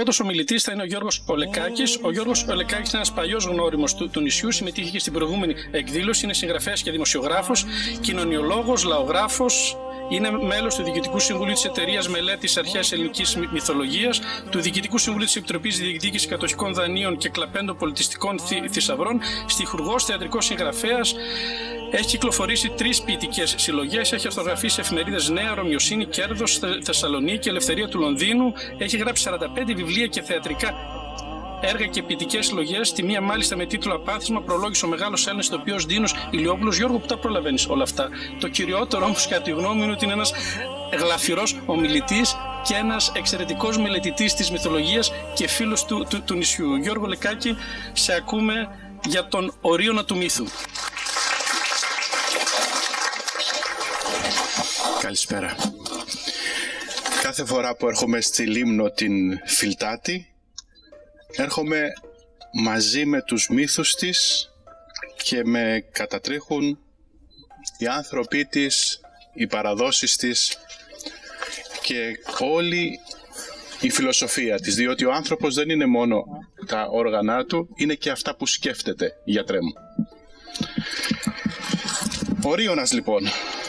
πρώτος ομιλητής θα είναι ο Γιώργος Ολεκάκης. Ο Γιώργος Ολεκάκης είναι ένας παλιός γνώριμος του νησιού, συμμετείχε και στην προηγούμενη εκδήλωση, είναι συγγραφέας και δημοσιογράφος, κοινωνιολόγος, λαογράφος. Είναι μέλος του Διοικητικού Συμβουλίου της Εταιρείας Μελέτης Αρχαίας Ελληνικής Μυθολογίας, του Διοικητικού Συμβουλίου της Επιτροπής Διεκδίκησης Κατοχικών Δανείων και Κλαπέντων Πολιτιστικών Θησαυρών, στιχουργός, θεατρικός συγγραφέας. Έχει κυκλοφορήσει 3 ποιητικές συλλογές, έχει αυτογραφεί σε εφημερίδες Νέα, Ρωμιοσύνη, Κέρδος, Θεσσαλονίκη, Ελευθερία του Λονδίνου. Έχει γράψει 45 βιβλία και θεατρικά έργα και ποιητικές συλλογές. Τη μία μάλιστα με τίτλο Απάθισμα, προλόγησε ο μεγάλος Έλληνας ηθοποιός Ντίνος Ηλιόπουλος. Γιώργο, που τα προλαβαίνεις όλα αυτά? Το κυριότερο όμως, κατά τη γνώμη μου, είναι ότι είναι ένας γλαφυρός ομιλητής και ένας εξαιρετικός μελετητής της μυθολογίας και φίλος του νησιού. Γιώργο Λεκάκη, σε ακούμε για τον ορίωνα του μύθου. Καλησπέρα. Κάθε φορά που έρχομαι στη Λίμνο την Φιλτάτη, έρχομαι μαζί με τους μύθους της και με κατατρίχουν οι άνθρωποι της, οι παραδόσεις της και όλη η φιλοσοφία της, διότι ο άνθρωπος δεν είναι μόνο τα όργανα του, είναι και αυτά που σκέφτεται, γιατρέ μου. Ορίωνας λοιπόν,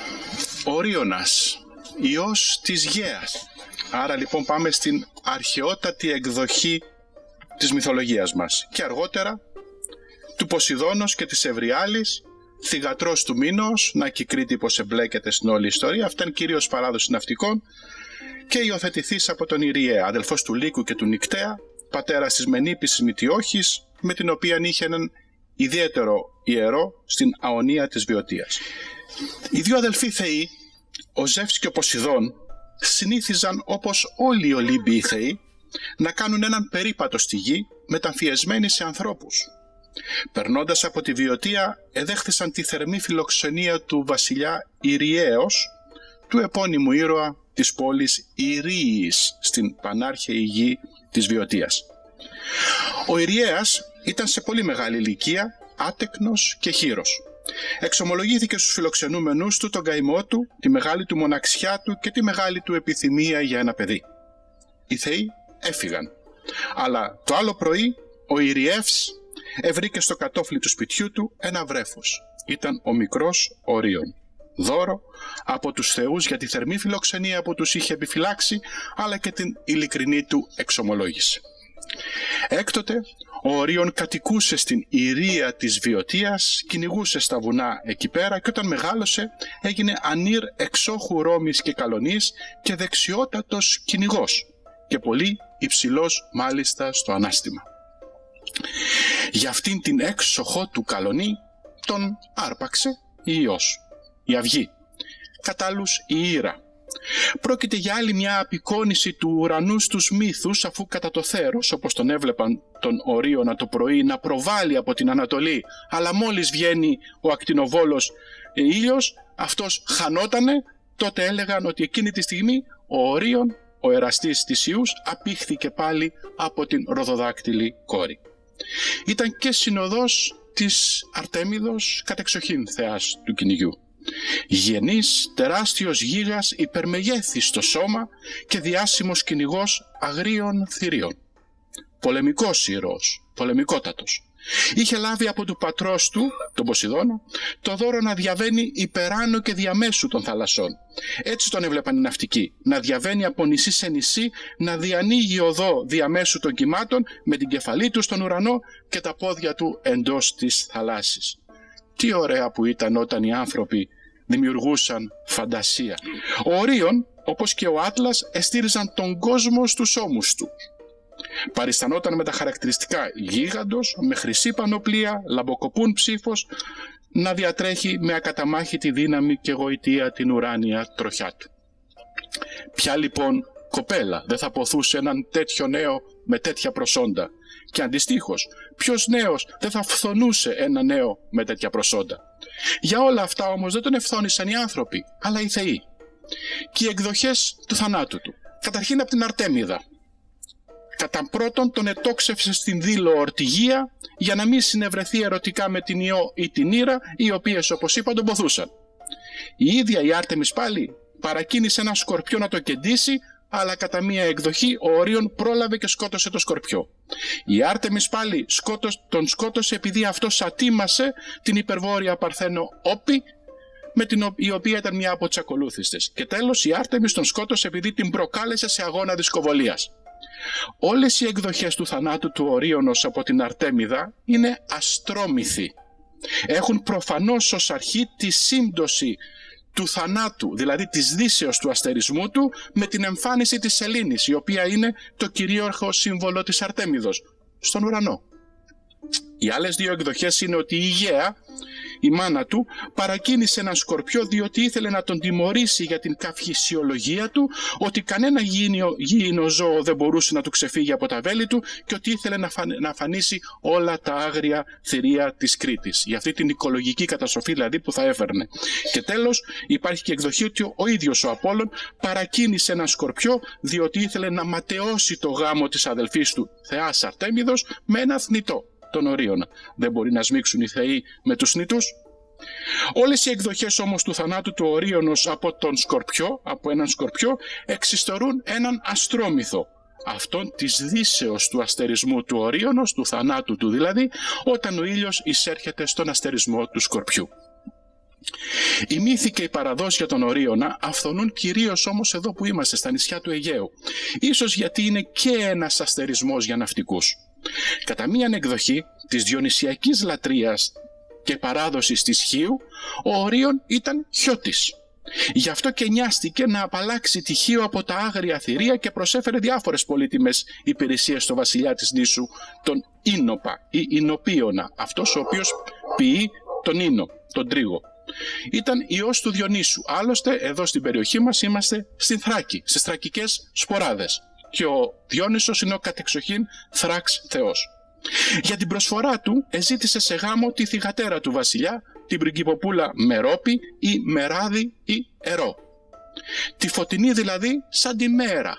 Ορίωνας, ιός της Γαίας. Άρα λοιπόν πάμε στην αρχαιότατη εκδοχή της μυθολογίας μας και αργότερα του Ποσειδώνος και της Ευριάλης, θυγατρός του Μήνος, να και η Κρήτη πως εμπλέκεται στην όλη ιστορία. Αυτά είναι κυρίως παράδοση ναυτικών και υιοθετηθής από τον Ιριαία, αδελφός του Λύκου και του Νικτέα, πατέρας της Μενήπης Μητιόχης, με την οποία είχε έναν ιδιαίτερο ιερό στην αωνία της Βιωτίας. Οι δύο αδελφοί θεοί, ο Ζεύς και ο Ποσειδών, συνήθιζαν όπως όλοι οι Ολύμπιοι θεοί να κάνουν έναν περίπατο στη γη μεταμφιεσμένοι σε ανθρώπους. Περνώντας από τη Βιωτία, εδέχθησαν τη θερμή φιλοξενία του βασιλιά Ιριαίος, του επώνυμου ήρωα της πόλης Ιρίης στην πανάρχαιη γη της Βιωτίας. Ο Ιριαίος ήταν σε πολύ μεγάλη ηλικία, άτεκνος και χήρος. Εξομολογήθηκε στους φιλοξενούμενους του τον καημό του, τη μεγάλη του μοναξιά του και τη μεγάλη του επιθυμία για ένα παιδί. Οι θεοί έφυγαν, αλλά το άλλο πρωί ο Ιριεύς ευρήκε στο κατόφλι του σπιτιού του ένα βρέφος. Ήταν ο μικρός Ορίων, δώρο από τους θεούς για τη θερμή φιλοξενία που τους είχε επιφυλάξει, αλλά και την ειλικρινή του εξομολόγηση. Έκτοτε ο Ορίων κατοικούσε στην Ιρία της Βιωτίας, κυνηγούσε στα βουνά εκεί πέρα και όταν μεγάλωσε έγινε ανήρ εξόχου Ρώμης και Καλονής και δεξιότατος κυνηγός και πολύ υψηλός μάλιστα στο ανάστημα. Για αυτήν την έξοχο του Καλονή τον άρπαξε η Υιός, η Αυγή, κατά άλλους η Ήρα. Πρόκειται για άλλη μια απεικόνηση του ουρανού στους μύθους, αφού κατά το θέρος, όπως τον έβλεπαν τον Ορίωνα το πρωί να προβάλλει από την Ανατολή, αλλά μόλις βγαίνει ο ακτινοβόλος ήλιος, αυτός χανότανε, τότε έλεγαν ότι εκείνη τη στιγμή ο Ορίων, ο εραστής της Ιούς, απήχθηκε πάλι από την ροδοδάκτυλη κόρη. Ήταν και συνοδός της Αρτέμιδος κατεξοχήν θεάς του κυνηγιού. Γενής, τεράστιος γίγας, υπερμεγέθης στο σώμα και διάσημος κυνηγός αγρίων θηρίων. Πολεμικός ήρωος, πολεμικότατος. Είχε λάβει από του πατρός του, τον Ποσειδώνα, το δώρο να διαβαίνει υπεράνω και διαμέσου των θαλασσών. Έτσι τον έβλεπαν οι ναυτικοί, να διαβαίνει από νησί σε νησί, να διανοίγει οδό διαμέσου των κυμάτων με την κεφαλή του στον ουρανό και τα πόδια του εντός της θαλάσσης. Τι ωραία που ήταν όταν οι άνθρωποι δημιουργούσαν φαντασία. Ο Ορίων, όπως και ο Άτλας, εστήριζαν τον κόσμο στους ώμους του. Παριστανόταν με τα χαρακτηριστικά γίγαντος, με χρυσή πανοπλία, λαμποκοπούν ψήφος, να διατρέχει με ακαταμάχητη δύναμη και γοητεία την ουράνια τροχιά του. Ποια λοιπόν κοπέλα δεν θα ποθούσε έναν τέτοιο νέο με τέτοια προσόντα? Και αντιστοίχως, ποιος νέος δεν θα φθονούσε ένα νέο με τέτοια προσόντα? Για όλα αυτά όμως δεν τον ευθόνησαν οι άνθρωποι, αλλά οι θεοί. Και οι εκδοχές του θανάτου του. Καταρχήν από την Αρτέμιδα. Κατά πρώτον τον ετόξευσε στην Δήλο Ορτιγία για να μην συνευρεθεί ερωτικά με την Ιώ ή την Ήρα, οι οποίες όπως είπα τον ποθούσαν. Η ίδια η Άρτεμις πάλι παρακίνησε ένα σκορπιό να το κεντήσει, αλλά κατά μία εκδοχή ο Ορίων πρόλαβε και σκότωσε το Σκορπιό. Η Άρτεμις πάλι τον σκότωσε επειδή αυτός ατίμασε την υπερβόρεια Παρθένο Όπη, η οποία ήταν μια από τις ακολούθιστες. Και τέλος η Άρτεμις τον σκότωσε επειδή την προκάλεσε σε αγώνα δισκοβολίας. Όλες οι εκδοχές του θανάτου του Ορίωνος από την Αρτέμιδα είναι αστρόμυθοι. Έχουν προφανώς ως αρχή τη σύμπτωση του θανάτου, δηλαδή της δύσεως του αστερισμού του, με την εμφάνιση της σελήνης, η οποία είναι το κυρίαρχο σύμβολο της Αρτέμιδος, στον ουρανό. Οι άλλες δύο εκδοχές είναι ότι η Γαία, η μάνα του, παρακίνησε έναν Σκορπιό διότι ήθελε να τον τιμωρήσει για την καυχησιολογία του, ότι κανένα γήινο ζώο δεν μπορούσε να του ξεφύγει από τα βέλη του και ότι ήθελε να αφανίσει όλα τα άγρια θηρία της Κρήτης, για αυτή την οικολογική καταστροφή δηλαδή που θα έφερνε. Και τέλος υπάρχει και εκδοχή ότι ο ίδιος ο Απόλλων παρακίνησε έναν Σκορπιό διότι ήθελε να ματαιώσει το γάμο της αδελφής του θεάς Αρτέμιδος με ένα θνητό, τον Ορίωνα. Δεν μπορεί να σμίξουν οι θεοί με τους θνητούς. Όλες οι εκδοχές όμως του θανάτου του Ορίωνος από έναν Σκορπιό εξιστορούν έναν αστρόμυθο, αυτόν της δύσεως του αστερισμού του Ορίωνος, του θανάτου του δηλαδή, όταν ο ήλιος εισέρχεται στον αστερισμό του Σκορπιού. Οι μύθοι και οι παραδόσεις για τον Ορίωνα αυθονούν κυρίως όμως εδώ που είμαστε, στα νησιά του Αιγαίου, ίσως γιατί είναι και ένας αστερισμός για ναυτικούς. Κατά μίαν εκδοχή της διονυσιακής λατρείας και παράδοσης της Χίου, ο Ορίων ήταν χιώτης. Γι' αυτό και νοιάστηκε να απαλλάξει τη Χίο από τα άγρια θηρία και προσέφερε διάφορες πολύτιμες υπηρεσίες στο βασιλιά της νήσου, τον Ίνοπα ή Ινοπίωνα, αυτός ο οποίος ποιεί τον Ίνο, τον τρίγο. Ήταν ιός του Διονύσου. Άλλωστε εδώ στην περιοχή μας είμαστε στην Θράκη, στις θρακικές σποράδες. Και ο Διόνυσος είναι ο κατεξοχήν Θράξ θεός. Για την προσφορά του εζήτησε σε γάμο τη θυγατέρα του βασιλιά, την πριγκιποπούλα Μερόπη ή Μεράδη ή Ερώ. Τη φωτεινή δηλαδή σαν τη Μέρα.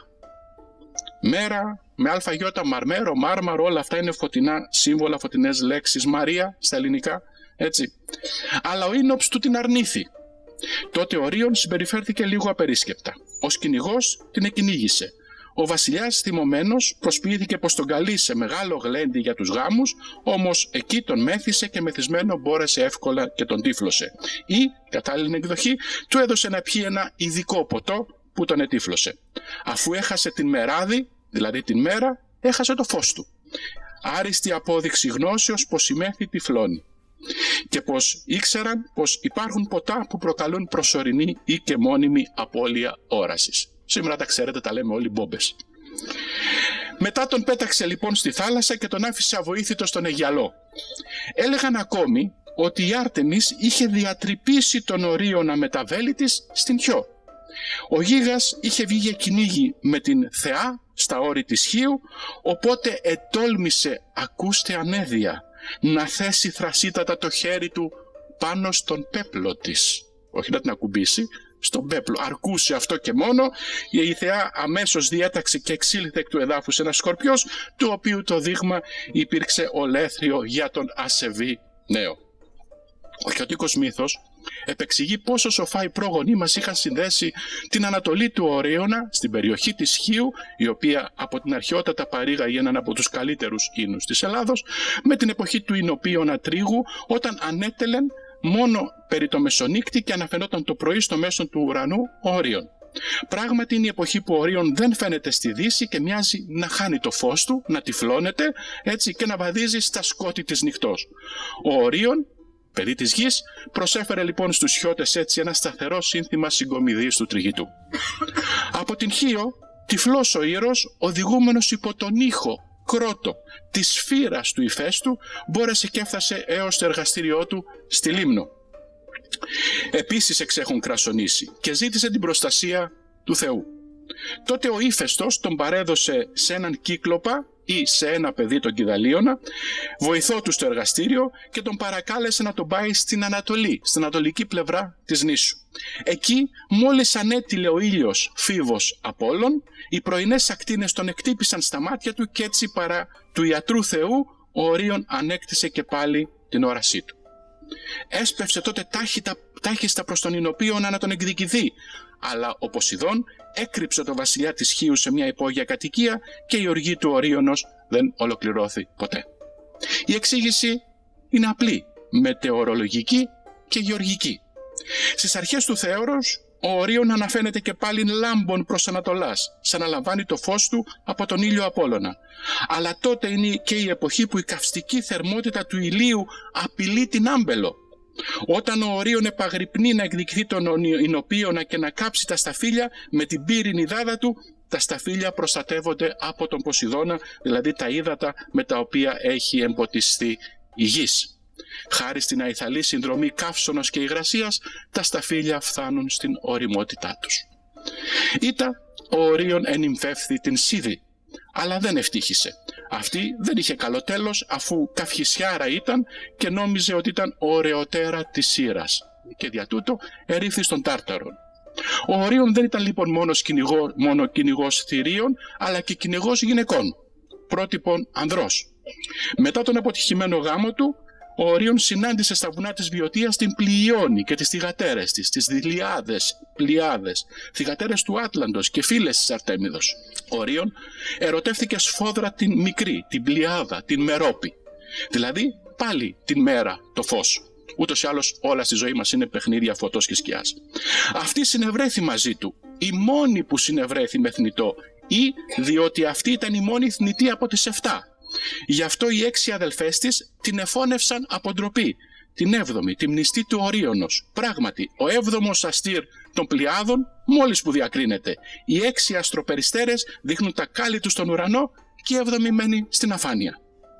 Μέρα με αλφαγιώτα, μαρμέρο, μάρμαρο, όλα αυτά είναι φωτεινά σύμβολα, φωτεινές λέξεις. Μαρία στα ελληνικά, έτσι. Αλλά ο Ίνοψ του την αρνήθη. Τότε ο Ορίων συμπεριφέρθηκε λίγο απερίσκεπτα. Ο κυνηγός την εκυνήγησε. Ο βασιλιάς θυμωμένος προσποιήθηκε πως τον καλεί σε μεγάλο γλέντι για τους γάμους, όμως εκεί τον μέθησε και μεθυσμένο μπόρεσε εύκολα και τον τύφλωσε. Ή, κατάλληλη εκδοχή, του έδωσε να πιει ένα ειδικό ποτό που τον ετύφλωσε. Αφού έχασε την Μεράδη, δηλαδή την μέρα, έχασε το φως του. Άριστη απόδειξη γνώσεως πως η μέθη τυφλώνει. Και πως ήξεραν πως υπάρχουν ποτά που προκαλούν προσωρινή ή και μόνιμη απώλεια όρασης. Σήμερα τα ξέρετε, τα λέμε όλοι μπόμπες. Μετά τον πέταξε λοιπόν στη θάλασσα και τον άφησε αβοήθητο στον Αιγιαλό. Έλεγαν ακόμη ότι η Άρτεμις είχε διατρυπήσει τον Ορίωνα με τα βέλη της στην Χιό. Ο Γίγας είχε βγει για κυνήγι με την θεά στα όρη της Χίου, οπότε ετόλμησε, ακούστε ανέδεια, να θέσει θρασίτατα το χέρι του πάνω στον πέπλο της. Όχι να την ακουμπήσει, στον πέπλο. Αρκούσε αυτό και μόνο, η θεά αμέσως διέταξε και εξήλθε εκ του εδάφους ένα σκορπιός, του οποίου το δείγμα υπήρξε ολέθριο για τον ασεβή νέο. Ο χιωτικός μύθος επεξηγεί πόσο σοφά οι πρόγονοί μας είχαν συνδέσει την Ανατολή του Ορίωνα στην περιοχή της Χίου, η οποία από την αρχαιότατα παρήγαγε έναν από τους καλύτερους ίνους της Ελλάδος, με την εποχή του Ινοπίωνα τρίγου, όταν ανέτελεν μόνο περί το μεσονύκτη και αναφαινόταν το πρωί στο μέσο του ουρανού ο Ορίων. Πράγματι είναι η εποχή που ο Ορίων δεν φαίνεται στη δύση και μοιάζει να χάνει το φως του, να τυφλώνεται έτσι και να βαδίζει στα σκότη της νυχτός. Ο Ορίων, παιδί της γης, προσέφερε λοιπόν στους χιώτες έτσι ένα σταθερό σύνθημα συγκομιδής του τριγητού. Από την Χίο, τυφλός ο Ήρος, οδηγούμενος υπό τον ήχο κρότο της φύρας του ηφαίστου, μπόρεσε και έφτασε έως το εργαστήριό του στη Λίμνο. Επίσης εξέχουν κρασονήσει και ζήτησε την προστασία του Θεού. Τότε ο Ήφαιστος τον παρέδωσε σε έναν Κύκλοπα ή σε ένα παιδί τον Κιδαλίωνα, βοηθό του στο εργαστήριο, και τον παρακάλεσε να τον πάει στην Ανατολή, στην ανατολική πλευρά της νήσου. Εκεί, μόλις ανέτειλε ο ήλιος φίβος Απόλλων, οι πρωινές ακτίνες τον εκτύπησαν στα μάτια του και έτσι παρά του ιατρού Θεού, ο Ορίων ανέκτησε και πάλι την όρασή του. Έσπευσε τότε τάχιστα προς τον Ηνωπίον να τον εκδικηθεί, αλλά ο Ποσειδών έκρυψε τον βασιλιά της Χίου σε μια υπόγεια κατοικία και η οργή του Ορίωνος δεν ολοκληρώθη ποτέ. Η εξήγηση είναι απλή, μετεωρολογική και γεωργική. Στις αρχές του θέωρος, ο Ορίων αναφαίνεται και πάλι λάμπων προς Ανατολάς, σαν να λαμβάνει το φως του από τον ήλιο Απόλλωνα. Αλλά τότε είναι και η εποχή που η καυστική θερμότητα του ηλίου απειλεί την άμπελο. Όταν ο Ορίων επαγρυπνεί να εκδικηθεί τον Ηνωπίωνα και να κάψει τα σταφύλια με την πύρινη δάδα του, τα σταφύλια προστατεύονται από τον Ποσειδώνα, δηλαδή τα ύδατα με τα οποία έχει εμποτιστεί η γης. Χάρη στην αϊθαλή συνδρομή καύσωνος και υγρασίας, τα σταφύλια φτάνουν στην ωριμότητά τους. Ήτα, ο Ορίων ενυμφεύθη την Σίδη, αλλά δεν ευτύχησε. Αυτή δεν είχε καλό τέλος, αφού καυχησιάρα ήταν και νόμιζε ότι ήταν ωραιότερα της Σύρας, και δια τούτο ερήφθη στον Τάρταρον. Ο Ορίων δεν ήταν λοιπόν μόνο κυνηγός θηρίων, αλλά και κυνηγός γυναικών, πρότυπον ανδρός. Μετά τον αποτυχημένο γάμο του, ο Ορίων συνάντησε στα βουνά της Βιωτίας την Πλειώνη και τις θυγατέρες της, τις Πλειάδες, θυγατέρες του Άτλαντος και φίλες της Αρτέμιδος. Ο Ορίων ερωτεύθηκε σφόδρα την μικρή, την Πλειάδα, την Μερόπη, δηλαδή πάλι την μέρα, το φως. Ούτως ή άλλως όλα στη ζωή μας είναι παιχνίδια φωτός και σκιάς. Αυτή συνευρέθη μαζί του, η μόνη που συνευρέθη με θνητό, ή διότι αυτή ήταν η μόνη θνητή από τις 7. Γι' αυτό οι 6 αδελφές της την εφώνευσαν από ντροπή, την 7η, τη μνηστή του Ορίωνος. Πράγματι, ο 7ος αστήρ των Πλειάδων μόλις που διακρίνεται. Οι 6 αστροπεριστέρες δείχνουν τα κάλλη τους στον ουρανό και η 7η μένει στην αφάνεια.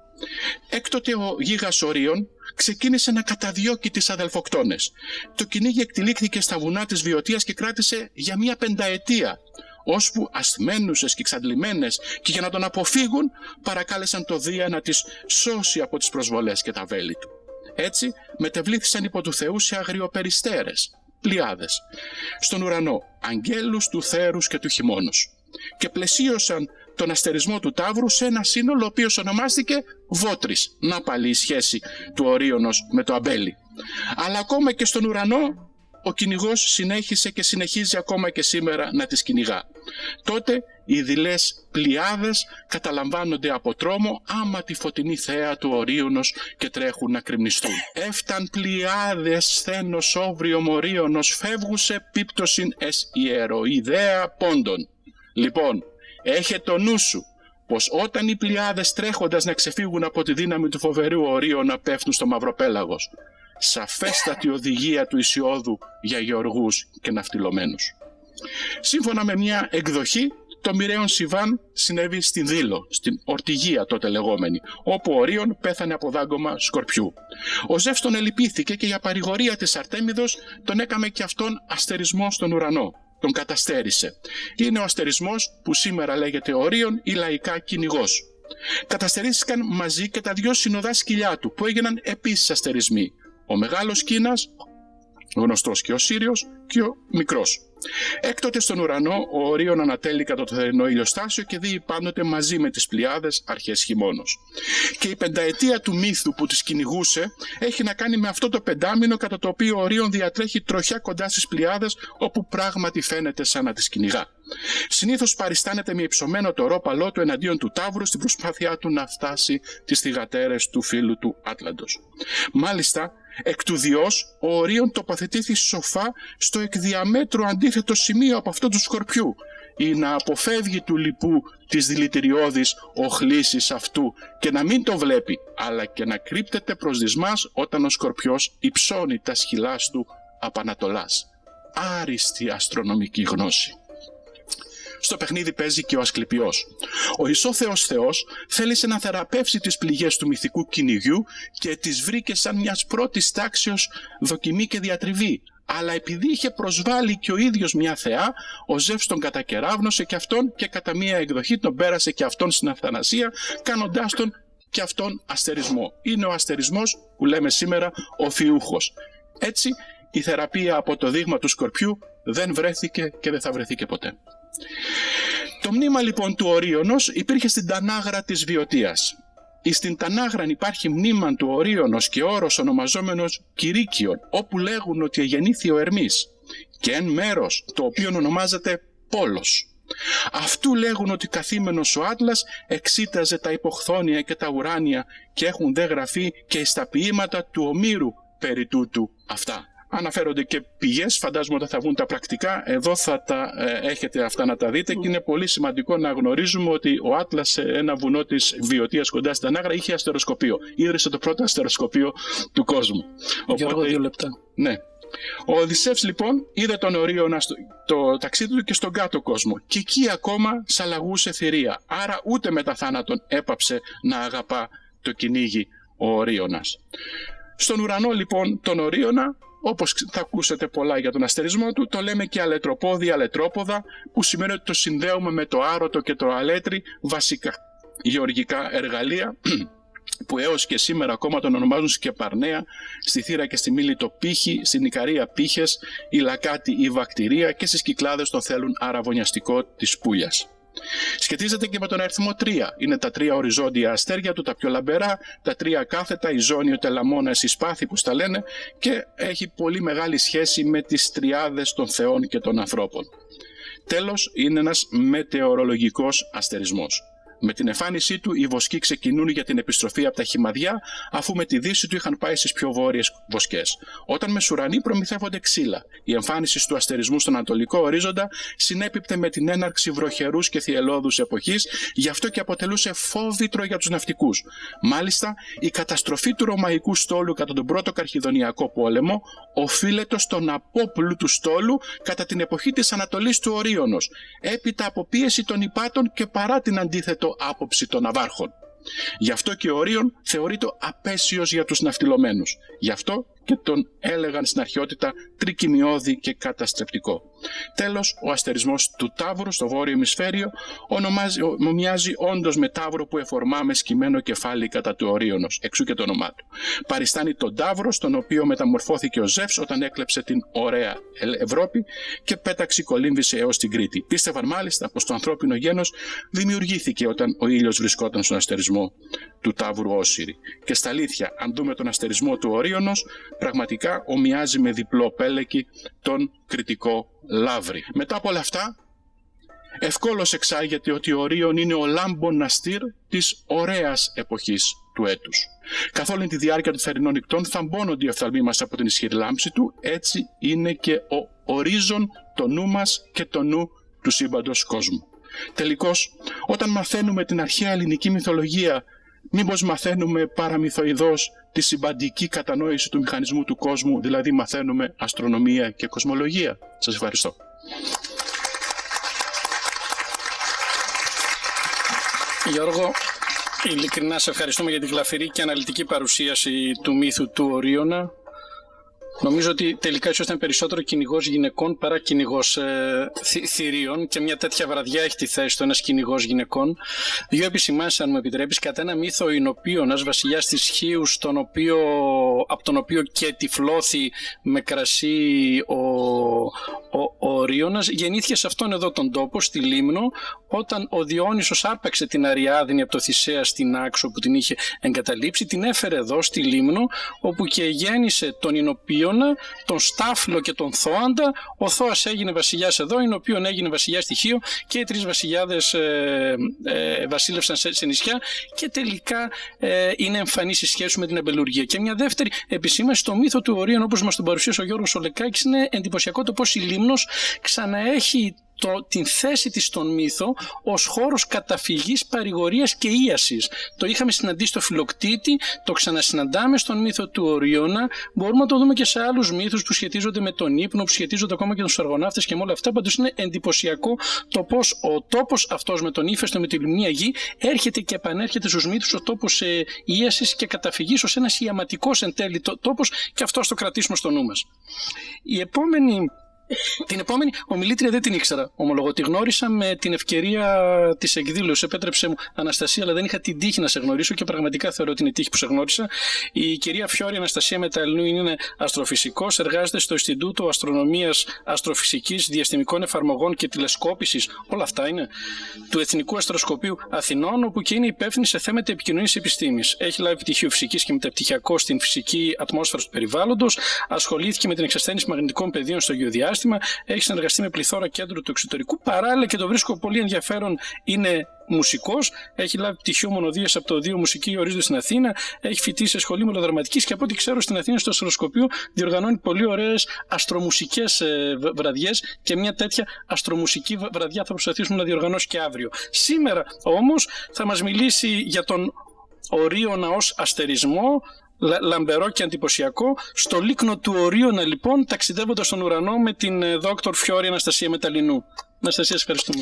Έκτοτε ο γίγας Ορίων ξεκίνησε να καταδιώκει τις αδελφοκτόνες. Το κυνήγι εκτυλίχθηκε στα βουνά της Βιωτίας και κράτησε για μια 5ετία, ώσπου ασθμένουσες και εξαντλημένες, και για να τον αποφύγουν παρακάλεσαν το Δία να τις σώσει από τις προσβολές και τα βέλη του. Έτσι μετεβλήθησαν υπό του Θεού σε αγριοπεριστέρες, Πλειάδες, στον ουρανό, αγγέλους του θέρους και του χειμώνος, και πλαισίωσαν τον αστερισμό του Ταύρου σε ένα σύνολο ο οποίος ονομάστηκε Βότρης. Να πάλι η σχέση του Ορίωνος με το αμπέλι. Αλλά ακόμα και στον ουρανό ο κυνηγός συνέχισε και συνεχίζει ακόμα και σήμερα να τις κυνηγά. Τότε οι δειλές Πλειάδες καταλαμβάνονται από τρόμο άμα τη φωτεινή θέα του Ορίωνος και τρέχουν να κρυμνιστούν. Έφταν Πλειάδες σθένος όβριον Ορίωνος φεύγουσε πίπτωσιν εσ ιεροειδέα πόντων. Λοιπόν, έχε το νου σου πως όταν οι Πλειάδες τρέχοντας να ξεφύγουν από τη δύναμη του φοβερού Ορίωνα πέφτουν στο Μαυροπέλαγος. Σαφέστατη οδηγία του Ησιώδου για γεωργούς και ναυτιλωμένους. Σύμφωνα με μια εκδοχή, το μοιραίον Σιβάν συνέβη στην Δήλο, στην Ορτηγία τότε λεγόμενη, όπου ο Ορίων πέθανε από δάγκωμα σκορπιού. Ο Ζεύς τον ελυπήθηκε και για παρηγορία της Αρτέμιδος τον έκαμε και αυτόν αστερισμό στον ουρανό. Τον καταστέρισε. Είναι ο αστερισμός που σήμερα λέγεται Ορίων ή λαϊκά κυνηγός. Καταστερίστηκαν μαζί και τα 2 συνοδά σκυλιά του που έγιναν επίσης αστερισμοί. Ο μεγάλος Κίνας, γνωστός και ο Σύριος, και ο μικρός. Έκτοτε στον ουρανό ο Ορίων ανατέλει κατά το θερινό ηλιοστάσιο και δει πάντοτε μαζί με τις Πλειάδες αρχές χειμώνος. Και η 5ετία του μύθου που τις κυνηγούσε έχει να κάνει με αυτό το 5μηνο κατά το οποίο ο Ορίων διατρέχει τροχιά κοντά στις Πλειάδες, όπου πράγματι φαίνεται σαν να τις κυνηγά. Συνήθως παριστάνεται με υψωμένο το ρόπαλό του εναντίον του Ταύρου στην προσπάθειά του να φτάσει τις θυγατέρες του φίλου του Άτλαντος. Μάλιστα, εκ του Διός, ο Ορίων τοποθετήθη σοφά στο εκδιαμέτρου αντίθετο σημείο από αυτό του Σκορπιού, ή να αποφεύγει του λοιπού της δηλητηριώδης οχλήσης αυτού και να μην το βλέπει, αλλά και να κρύπτεται προς δυσμάς όταν ο Σκορπιός υψώνει τα σχυλάς του απ' Ανατολάς. Άριστη αστρονομική γνώση. Στο παιχνίδι παίζει και ο Ασκληπιός. Ο ισόθεος Θεός θέλησε να θεραπεύσει τις πληγές του μυθικού κυνηγιού και τις βρήκε σαν μιας πρώτης τάξεως δοκιμή και διατριβή. Αλλά επειδή είχε προσβάλει και ο ίδιος μια θεά, ο Ζεύς τον κατακεράβνωσε και αυτόν και κατά μια εκδοχή τον πέρασε και αυτόν στην αυθανασία, κάνοντάς τον και αυτόν αστερισμό. Είναι ο αστερισμός που λέμε σήμερα ο Φιούχος. Έτσι η θεραπεία από το δείγμα του Σκορπιού δεν βρέθηκε και δεν θα βρεθεί και ποτέ. Το μνήμα λοιπόν του Ορίωνος υπήρχε στην Τανάγρα της Βιωτίας. Στην Τανάγραν υπάρχει μνήμαν του Ορίωνος και όρος ονομαζόμενος Κυρίκιον, όπου λέγουν ότι εγεννήθη ο Ερμής, και εν μέρος το οποίο ονομάζεται Πόλος. Αυτού λέγουν ότι καθήμενος ο Άτλας εξήταζε τα υποχθόνια και τα ουράνια, και έχουν δε γραφεί και στα ποίηματα του Ομήρου περί τούτου αυτά. Αναφέρονται και πηγές, φαντάζομαι ότι θα βγουν τα πρακτικά, εδώ θα τα έχετε αυτά να τα δείτε, και είναι πολύ σημαντικό να γνωρίζουμε ότι ο Άτλας σε ένα βουνό της Βιωτίας κοντά στην Τανάγρα είχε αστεροσκοπείο. Ίδρυσε το πρώτο αστεροσκοπείο του κόσμου. Γιώργο, 2 λεπτά. Ναι. Ο Οδυσσεύς λοιπόν είδε τον Ορίωνα το ταξίδι του και στον κάτω κόσμο, και εκεί ακόμα σαλαγούσε θηρία, άρα ούτε μετά θάνατον έπαψε να αγαπά το κυνήγι ο Ορίωνας. Στον ουρανό λοιπόν τον Ορίωνα, όπως θα ακούσετε πολλά για τον αστερισμό του, το λέμε και αλετροπόδι, αλετρόποδα, που σημαίνει ότι το συνδέουμε με το άρωτο και το αλέτρι, βασικά γεωργικά εργαλεία, που έως και σήμερα ακόμα τον ονομάζουν σκεπαρνέα, στη Θήρα και στη Μήλη το πύχη, στην Ικαρία πύχες, η Λακάτη η βακτηρία, και στις Κυκλάδες τον θέλουν αραβωνιαστικό της πουλιας. Σχετίζεται και με τον αριθμό 3. Είναι τα 3 οριζόντια αστέρια του, τα πιο λαμπερά, τα 3 κάθετα, η ζώνη, ο τελαμώνας, η σπάθη που τα λένε, και έχει πολύ μεγάλη σχέση με τις τριάδες των θεών και των ανθρώπων. Τέλος, είναι ένας μετεωρολογικός αστερισμός. Με την εμφάνισή του οι βοσκοί ξεκινούν για την επιστροφή από τα Χυμαδιά, αφού με τη δύση του είχαν πάει στις πιο βόρειες βοσκές. Όταν μεσουρανοί προμηθεύονται ξύλα. Η εμφάνιση του αστερισμού στον ανατολικό ορίζοντα συνέπιπτε με την έναρξη βροχερούς και θυελλώδους εποχής, γι' αυτό και αποτελούσε φόβητρο για τους ναυτικούς. Μάλιστα, η καταστροφή του Ρωμαϊκού στόλου κατά τον πρώτο Καρχιδονιακό πόλεμο οφείλεται στον απόπλου του στόλου κατά την εποχή της Ανατολής του Ορίωνος, έπειτα από πίεση των Ιππάτων και παρά την αντίθετο άποψη των ναυάρχων. Γι' αυτό και ο Ορίων θεωρείται απέσιος για τους ναυτιλωμένους. Γι' αυτό και τον έλεγαν στην αρχαιότητα τρικυμιώδη και καταστρεπτικό. Τέλος, ο αστερισμός του Ταύρου στο βόρειο ημισφαίριο μοιάζει όντως με Ταύρο που εφορμά με σκυμμένο κεφάλι κατά του Ορίωνος, εξού και το όνομά του. Παριστάνει τον Ταύρο, στον οποίο μεταμορφώθηκε ο Ζεύς όταν έκλεψε την ωραία Ευρώπη και πέταξε κολύμβησε έως την Κρήτη. Πίστευαν μάλιστα πως το ανθρώπινο γένος δημιουργήθηκε όταν ο ήλιος βρισκόταν στον αστερισμό του Ταύρου Όσυρη. Και στα αλήθεια, αν δούμε τον αστερισμό του Ορίωνος, πραγματικά ομοιάζει με διπλό πέλεκι τον κρητικό Λαύρη. Μετά από όλα αυτά, ευκόλως εξάγεται ότι ο Ορίων είναι ο λάμπον αστήρ της ωραίας εποχής του έτους. Καθ' όλη τη διάρκεια των θερινών νυχτών θαμπώνονται οι οφθαλμοί μας από την ισχυρή λάμψη του, έτσι είναι και ο ορίζον το νου μας και το νου του σύμπαντος κόσμου. Τελικώς, όταν μαθαίνουμε την αρχαία ελληνική μυθολογία, μήπως μαθαίνουμε παραμυθοειδώς τη συμπαντική κατανόηση του μηχανισμού του κόσμου, δηλαδή μαθαίνουμε αστρονομία και κοσμολογία. Σας ευχαριστώ. Γιώργο, ειλικρινά σε ευχαριστούμε για την γλαφυρή και αναλυτική παρουσίαση του μύθου του Ορίωνα. Νομίζω ότι τελικά ίσως ήταν περισσότερο κυνηγός γυναικών παρά κυνηγός θηρίων, και μια τέτοια βραδιά έχει τη θέση του ένας κυνηγός γυναικών. 2 επισημάνσεις, αν μου επιτρέπεις. Κατά ένα μύθο, ο Ινοποιώνας, βασιλιάς της Χίους, από τον οποίο και τυφλώθη με κρασί ο Ορίωνας, γεννήθηκε σε αυτόν εδώ τον τόπο, στη Λίμνο, όταν ο Διόνυσος άρπαξε την Αριάδνη από το Θησέα στην Άξο που την είχε εγκαταλείψει, την έφερε εδώ στη Λίμνο, όπου και γέννησε τον Ινοποιώνα, τον Στάφλο και τον Θώαντα. Ο Θώας έγινε βασιλιάς εδώ, ο Ινοποιών έγινε βασιλιάς στη Χίο, και οι 3 βασιλιάδες βασίλευσαν σε νησιά, και τελικά είναι εμφανής η σχέση με την αμπελουργία. Και μια δεύτερη επισήμανση, στο μύθο του Ορίων, όπως μας τον παρουσίασε ο Γιώργος Ολεκάκης, είναι εντυπωσιακό το πώς η Λίμνος ξαναέχει την θέση της στον μύθο ως χώρος καταφυγής, παρηγορίας και ίασης. Το είχαμε συναντήσει στο Φιλοκτήτη, το ξανασυναντάμε στον μύθο του Ορίωνα, μπορούμε να το δούμε και σε άλλους μύθους που σχετίζονται με τον ύπνο, που σχετίζονται ακόμα και με τους αργοναύτες και με όλα αυτά. Πάντως είναι εντυπωσιακό το πώς ο τόπος αυτός με τον ύφεστο, με τη λιμνία γη, έρχεται και επανέρχεται στους μύθους ο τόπος ίασης και καταφυγής ως ένας ιαματικός εν τέλει τόπος, και αυτό το κρατήσουμε στο νου μας. Η επόμενη Την επόμενη ομιλήτρια δεν την ήξερα, ομολογώ. Τη γνώρισα με την ευκαιρία της εκδήλωσης. Επέτρεψε μου, Αναστασία, αλλά δεν είχα την τύχη να σε γνωρίσω και πραγματικά θεωρώ ότι είναι τύχη που σε γνώρισα. Η κυρία Φιώρη Αναστασία Μεταλλινού είναι αστροφυσικός, εργάζεται στο Ινστιτούτο Αστρονομίας, Αστροφυσικής, Διαστημικών Εφαρμογών και Τηλεσκόπησης, όλα αυτά είναι, του Εθνικού Αστροσκοπείου Αθηνών, όπου και είναι υπεύθυνη σε θέματα επικοινωνίας επιστήμης. Έχει λάβει πτυχίο φυσικής και μεταπτυχιακό στην φυσική ατμόσφαιρα του περιβάλλοντος, ασχολήθηκε με την εξασθένιση μαγνητικών πεδίων στο γεωδιάστημα. Έχει συνεργαστεί με πληθώρα κέντρου του εξωτερικού. Παράλληλα, και το βρίσκω πολύ ενδιαφέρον, είναι μουσικός. Έχει λάβει πτυχίο μονοδίας από το Οδείο Μουσική ορίζοντα στην Αθήνα. Έχει φοιτήσει σε σχολή μελοδραματικής και από ό,τι ξέρω στην Αθήνα στο Αστροσκοπείο διοργανώνει πολύ ωραίες αστρομουσικές βραδιές και μια τέτοια αστρομουσική βραδιά θα προσπαθήσουμε να διοργανώσει και αύριο. Σήμερα όμως θα μας μιλήσει για τον Ορίωνα ως αστερισμό. Λαμπερό και εντυπωσιακό, στο λίκνο του Ορίωνα λοιπόν, ταξιδεύοντας στον ουρανό με την δόκτωρ Φιώρη Αναστασία Μεταλλινού. Αναστασία, ευχαριστούμε.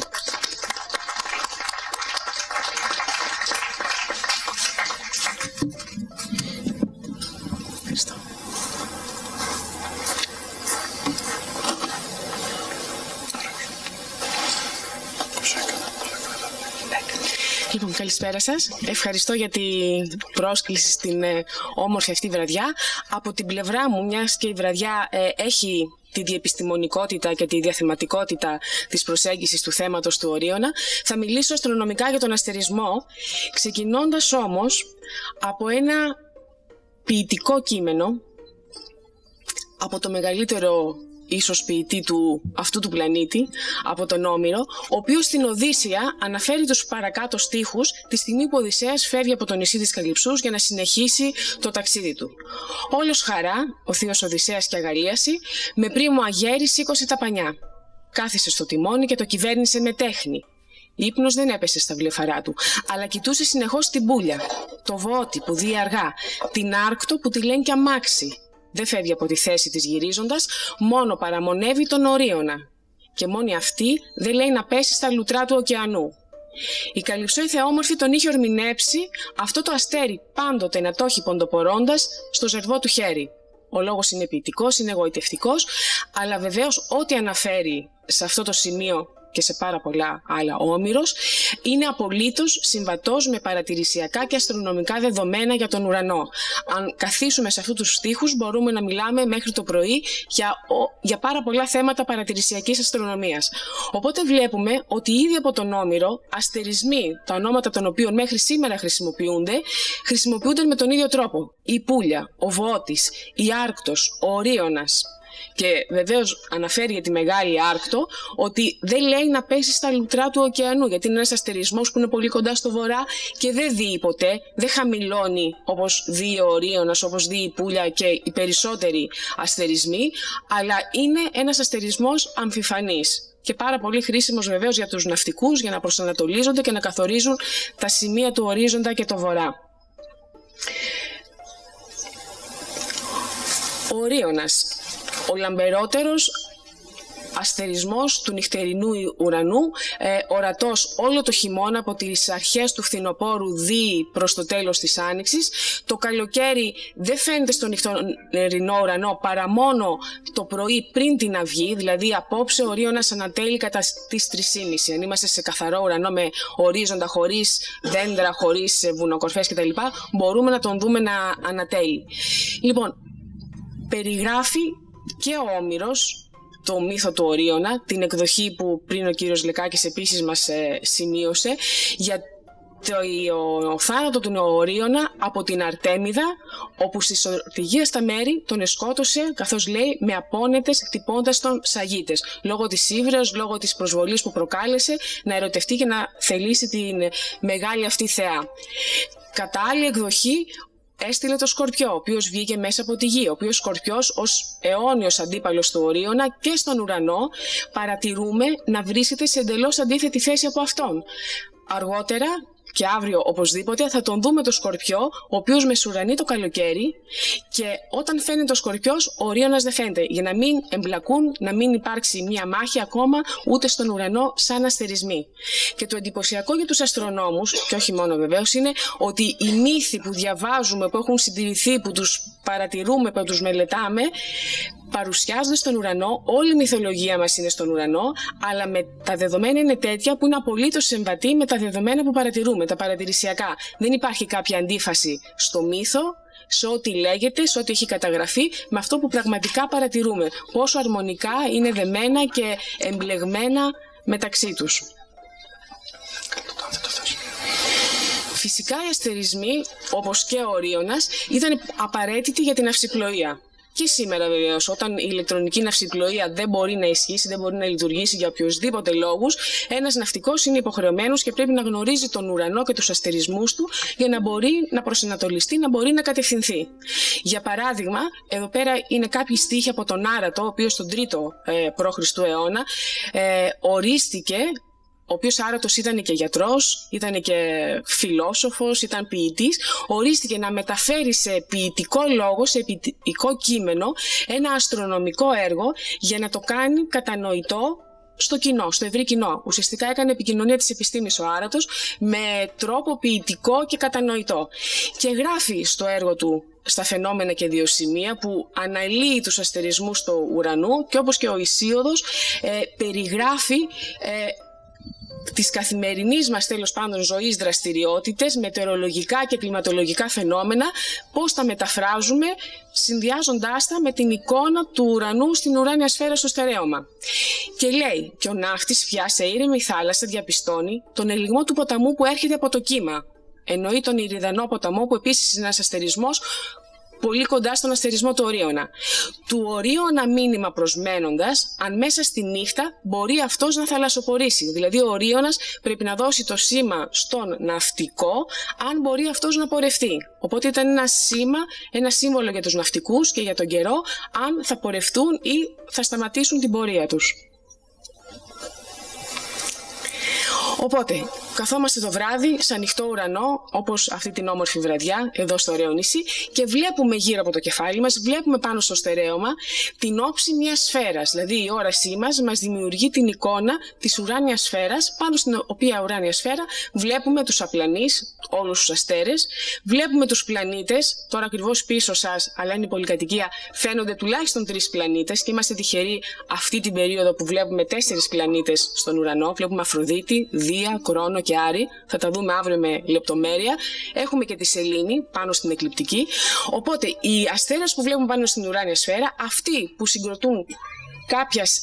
Ευχαριστώ. Λοιπόν, καλησπέρα σας. Ευχαριστώ για την πρόσκληση στην όμορφη αυτή βραδιά. Από την πλευρά μου, μιας και η βραδιά έχει τη διεπιστημονικότητα και τη διαθεματικότητα της προσέγγισης του θέματος του Ορίωνα, θα μιλήσω αστρονομικά για τον αστερισμό, ξεκινώντας όμως από ένα ποιητικό κείμενο, από το μεγαλύτερο ίσως ποιητή αυτού του πλανήτη, από τον Όμηρο, ο οποίος στην Οδύσσεια αναφέρει τους παρακάτω στίχους τη στιγμή που ο Οδυσσέας φεύγει από το νησί της Καλυψούς για να συνεχίσει το ταξίδι του. Όλος χαρά, ο θείος Οδυσσέας και αγαλίαση, με πρίμο αγέρι σήκωσε τα πανιά. Κάθισε στο τιμόνι και το κυβέρνησε με τέχνη. Ύπνος δεν έπεσε στα βλεφαρά του, αλλά κοιτούσε συνεχώς την Πούλια, το Βότη που δει αργά, την Άρκτο που τη λένε κι αμάξι. Δεν φεύγει από τη θέση της γυρίζοντας, μόνο παραμονεύει τον Ορίωνα. Και μόνη αυτή δεν λέει να πέσει στα λουτρά του ωκεανού. Η Καλυψό η θεόμορφη τον είχε ορμηνέψει αυτό το αστέρι πάντοτε να το έχει ποντοπορώντας στο ζερβό του χέρι. Ο λόγος είναι ποιητικός, είναι εγωιτευτικός, αλλά βεβαίως ό,τι αναφέρει σε αυτό το σημείο και σε πάρα πολλά άλλα ο Όμηρος, είναι απολύτως συμβατός με παρατηρησιακά και αστρονομικά δεδομένα για τον ουρανό. Αν καθίσουμε σε αυτούς τους στίχους μπορούμε να μιλάμε μέχρι το πρωί για πάρα πολλά θέματα παρατηρησιακής αστρονομίας. Οπότε βλέπουμε ότι ήδη από τον Όμηρο, αστερισμοί, τα ονόματα των οποίων μέχρι σήμερα χρησιμοποιούνται με τον ίδιο τρόπο. Η Πούλια, ο Βότης, η Άρκτος, ο Ορίωνας. Και βεβαίως αναφέρει για τη Μεγάλη Άρκτο ότι δεν λέει να πέσει στα λουτρά του ωκεανού, γιατί είναι ένας αστερισμός που είναι πολύ κοντά στο βορρά και δεν δει ποτέ, δεν χαμηλώνει όπως δει ο Ορίωνας, όπως δει η Πούλια και οι περισσότεροι αστερισμοί, αλλά είναι ένας αστερισμός αμφιφανής. Και πάρα πολύ χρήσιμος βεβαίως για τους ναυτικούς για να προσανατολίζονται και να καθορίζουν τα σημεία του ορίζοντα και το βορρά. Ο Ορίωνας, ο λαμπερότερος αστερισμός του νυχτερινού ουρανού, ορατός όλο το χειμώνα από τις αρχές του φθινοπόρου δει προς το τέλος της άνοιξης. Το καλοκαίρι δεν φαίνεται στο νυχτερινό ουρανό παρά μόνο το πρωί πριν την αυγή, δηλαδή απόψε ο Ορίωνας ανατέλει κατά τις 3:30. Αν είμαστε σε καθαρό ουρανό με ορίζοντα, χωρίς δέντρα, χωρίς βουνοκορφές κτλ., μπορούμε να τον δούμε να ανατέλει. Λοιπόν, περιγράφει και ο Όμηρος το μύθο του Ορίωνα, την εκδοχή που πριν ο κύριος Λεκάκης επίσης μας σημείωσε, για το θάνατο του Ορίωνα από την Αρτέμιδα, όπου στη σωτηγία στα μέρη τον εσκότωσε, καθώς λέει, με απόνετες χτυπώντας τον σαγίτες, λόγω της ύβρεως, λόγω της προσβολής που προκάλεσε να ερωτευτεί και να θελήσει την μεγάλη αυτή θεά. Κατά άλλη εκδοχή, έστειλε το Σκορπιό, ο οποίος βγήκε μέσα από τη γη, ο οποίος Σκορπιός ως αιώνιος αντίπαλος του Ορίωνα και στον ουρανό παρατηρούμε να βρίσκεται σε εντελώς αντίθετη θέση από αυτόν. Αργότερα και αύριο οπωσδήποτε θα τον δούμε το Σκορπιό, ο οποίος μεσουρανεί το καλοκαίρι, και όταν φαίνεται ο Σκορπιός, ο Ορίωνας δεν φαίνεται, για να μην εμπλακούν, να μην υπάρξει μία μάχη ακόμα ούτε στον ουρανό σαν αστερισμοί. Και το εντυπωσιακό για τους αστρονόμους, και όχι μόνο βεβαίως, είναι ότι οι μύθοι που διαβάζουμε, που έχουν συντηρηθεί, που τους παρατηρούμε, που τους μελετάμε, παρουσιάζονται στον ουρανό. Όλη η μυθολογία μας είναι στον ουρανό, αλλά τα δεδομένα είναι τέτοια που είναι απολύτως συμβατή με τα δεδομένα που παρατηρούμε, τα παρατηρησιακά. Δεν υπάρχει κάποια αντίφαση στο μύθο, σε ό,τι λέγεται, σε ό,τι έχει καταγραφεί, με αυτό που πραγματικά παρατηρούμε. Πόσο αρμονικά είναι δεμένα και εμπλεγμένα μεταξύ τους. Φυσικά οι αστερισμοί, όπως και ο Ορίωνας, ήταν απαραίτητοι για την ναυσιπλοεία. Και σήμερα βεβαίως, όταν η ηλεκτρονική ναυσιπλοεία δεν μπορεί να ισχύσει, δεν μπορεί να λειτουργήσει για οποιοσδήποτε λόγους, ένας ναυτικός είναι υποχρεωμένος και πρέπει να γνωρίζει τον ουρανό και τους αστερισμούς του για να μπορεί να προσανατολιστεί, να μπορεί να κατευθυνθεί. Για παράδειγμα, εδώ πέρα είναι κάποιοι στίχοι από τον Άρατο, ο οποίος στον 3ο π.Χ. αιώνα ορίστηκε. Ο οποίος Άρατος ήταν και γιατρός, ήταν και φιλόσοφος, ήταν ποιητής, ορίστηκε να μεταφέρει σε ποιητικό λόγο, σε ποιητικό κείμενο, ένα αστρονομικό έργο για να το κάνει κατανοητό στο κοινό, στο ευρύ κοινό. Ουσιαστικά έκανε επικοινωνία της επιστήμης ο Άρατος με τρόπο ποιητικό και κατανοητό. Και γράφει στο έργο του στα φαινόμενα και ιδιοσημεία, που αναλύει τους αστερισμούς του ουρανού και όπως και ο Ησίωδος περιγράφει της καθημερινής μας, τέλος πάντων, ζωής, δραστηριότητες, μετεωρολογικά και κλιματολογικά φαινόμενα, πώς τα μεταφράζουμε συνδυάζοντάς τα με την εικόνα του ουρανού στην ουράνια σφαίρα στο στερέωμα. Και λέει, και ο ναύτης πια σε ήρεμη θάλασσα διαπιστώνει τον ελιγμό του ποταμού που έρχεται από το κύμα. Εννοεί τον Ηριδανό ποταμό, που επίσης είναι ένας αστερισμός πολύ κοντά στον αστερισμό του Ορίωνα. Του Ορίωνα μήνυμα προσμένοντας, αν μέσα στη νύχτα μπορεί αυτός να θαλασσοπορήσει. Δηλαδή ο Ορίωνας πρέπει να δώσει το σήμα στον ναυτικό, αν μπορεί αυτός να πορευτεί. Οπότε ήταν ένα σήμα, ένα σύμβολο για τους ναυτικούς και για τον καιρό, αν θα πορευτούν ή θα σταματήσουν την πορεία τους. Οπότε, καθόμαστε το βράδυ σε ανοιχτό ουρανό, όπως αυτή την όμορφη βραδιά, εδώ στο ωραίο νησί, και βλέπουμε γύρω από το κεφάλι μας, βλέπουμε πάνω στο στερέωμα την όψη μιας σφαίρας. Δηλαδή η όρασή μας δημιουργεί την εικόνα της ουράνιας σφαίρας, πάνω στην οποία ουράνια σφαίρα βλέπουμε τους απλανείς, όλους τους αστέρες, βλέπουμε τους πλανήτες. Τώρα ακριβώς πίσω σας, αλλά είναι η πολυκατοικία, φαίνονται τουλάχιστον 3 πλανήτες και είμαστε τυχεροί αυτή την περίοδο που βλέπουμε 4 πλανήτες στον ουρανό. Βλέπουμε Αφροδίτη, Δία, Κρόνο και Άρη. Θα τα δούμε αύριο με λεπτομέρεια. Έχουμε και τη Σελήνη πάνω στην εκλειπτική. Οπότε οι αστέρες που βλέπουμε πάνω στην ουράνια σφαίρα, αυτοί που συγκροτούν κάποιες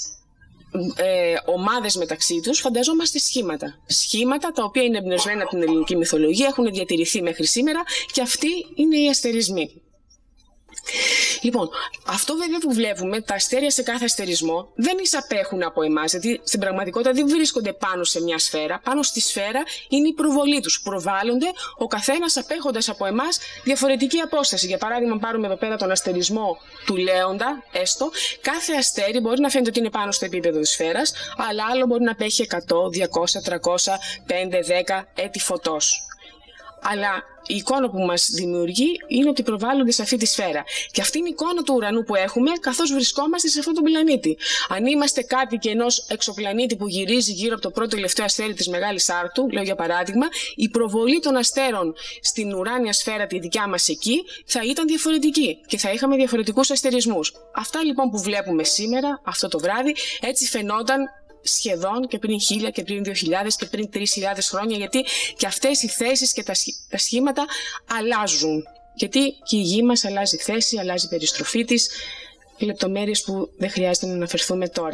ομάδες μεταξύ τους, φανταζόμαστε σχήματα. Σχήματα τα οποία είναι εμπνευσμένα από την ελληνική μυθολογία, έχουν διατηρηθεί μέχρι σήμερα και αυτοί είναι οι αστερισμοί. Λοιπόν, αυτό βέβαια που βλέπουμε, τα αστέρια σε κάθε αστερισμό, δεν εισαπέχουν από εμάς, γιατί στην πραγματικότητα δεν βρίσκονται πάνω σε μια σφαίρα. Πάνω στη σφαίρα είναι η προβολή τους. Προβάλλονται, ο καθένας απέχοντας από εμάς διαφορετική απόσταση. Για παράδειγμα, πάρουμε εδώ πέρα τον αστερισμό του Λέοντα, έστω. Κάθε αστέρι μπορεί να φαίνεται ότι είναι πάνω στο επίπεδο της σφαίρας, αλλά άλλο μπορεί να απέχει 100, 200, 300, 5, 10 έτη φωτός. Αλλά η εικόνα που μας δημιουργεί είναι ότι προβάλλονται σε αυτή τη σφαίρα. Και αυτή είναι η εικόνα του ουρανού που έχουμε καθώς βρισκόμαστε σε αυτόν τον πλανήτη. Αν είμαστε κάτοικοι ενός εξωπλανήτη που γυρίζει γύρω από το πρώτο τελευταίο αστέρι της Μεγάλης Άρτου, λέω για παράδειγμα, η προβολή των αστέρων στην ουράνια σφαίρα τη δικιά μας εκεί θα ήταν διαφορετική και θα είχαμε διαφορετικούς αστερισμούς. Αυτά λοιπόν που βλέπουμε σήμερα, αυτό το βράδυ, έτσι φαινόταν σχεδόν και πριν 1000 και πριν 2000 και πριν 3000 χρόνια, γιατί και αυτές οι θέσεις και τα σχήματα αλλάζουν. Γιατί και η γη μας αλλάζει θέση, αλλάζει η περιστροφή της, λεπτομέρειες που δεν χρειάζεται να αναφερθούμε τώρα.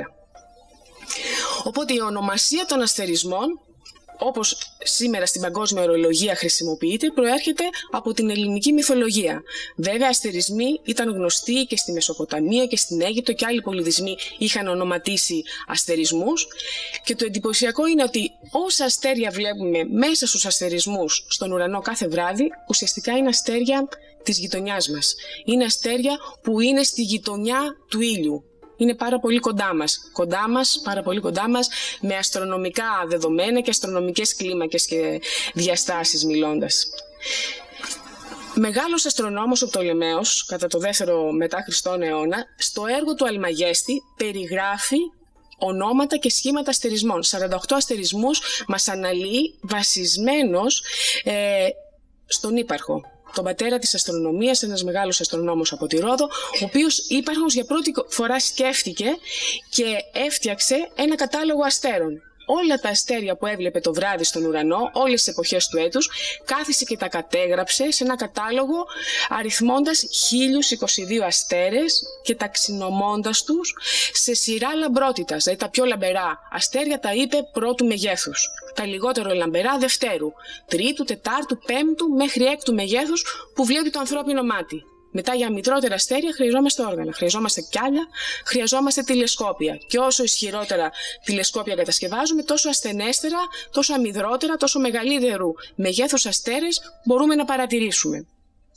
Οπότε η ονομασία των αστερισμών, όπως σήμερα στην παγκόσμια ορολογία χρησιμοποιείται, προέρχεται από την ελληνική μυθολογία. Βέβαια, αστερισμοί ήταν γνωστοί και στη Μεσοποταμία και στην Αίγυπτο και άλλοι πολιτισμοί είχαν ονοματίσει αστερισμούς. Και το εντυπωσιακό είναι ότι όσα αστέρια βλέπουμε μέσα στους αστερισμούς στον ουρανό κάθε βράδυ, ουσιαστικά είναι αστέρια της γειτονιάς μας. Είναι αστέρια που είναι στη γειτονιά του ήλιου. Είναι πάρα πολύ κοντά μας, πάρα πολύ κοντά μας, με αστρονομικά δεδομένα και αστρονομικές κλίμακες και διαστάσεις μιλώντας. Μεγάλος αστρονόμος ο Πτολεμαίος, κατά το 2ο μετά Χριστόν αιώνα, στο έργο του Αλμαγέστη περιγράφει ονόματα και σχήματα αστερισμών. 48 αστερισμούς μας αναλύει βασισμένος στον ύπαρχο. τον πατέρα της αστρονομίας, ένας μεγάλος αστρονόμος από τη Ρόδο, ο οποίος ύπαρχος για πρώτη φορά σκέφτηκε και έφτιαξε ένα κατάλογο αστέρων. Όλα τα αστέρια που έβλεπε το βράδυ στον ουρανό, όλες τις εποχές του έτους, κάθισε και τα κατέγραψε σε ένα κατάλογο αριθμώντας 1022 αστέρες και ταξινομώντας τους σε σειρά λαμπρότητας. Δηλαδή τα πιο λαμπερά αστέρια τα είπε πρώτου μεγέθους, τα λιγότερο λαμπερά δευτέρου, τρίτου, τετάρτου, πέμπτου μέχρι έκτου μεγέθους που βλέπει το ανθρώπινο μάτι. Μετά για μικρότερα αστέρια χρειαζόμαστε όργανα, χρειαζόμαστε κιάλια, χρειαζόμαστε τηλεσκόπια. Και όσο ισχυρότερα τηλεσκόπια κατασκευάζουμε, τόσο ασθενέστερα, τόσο αμυδρότερα, τόσο μεγαλύτερου μεγέθους αστέρες μπορούμε να παρατηρήσουμε.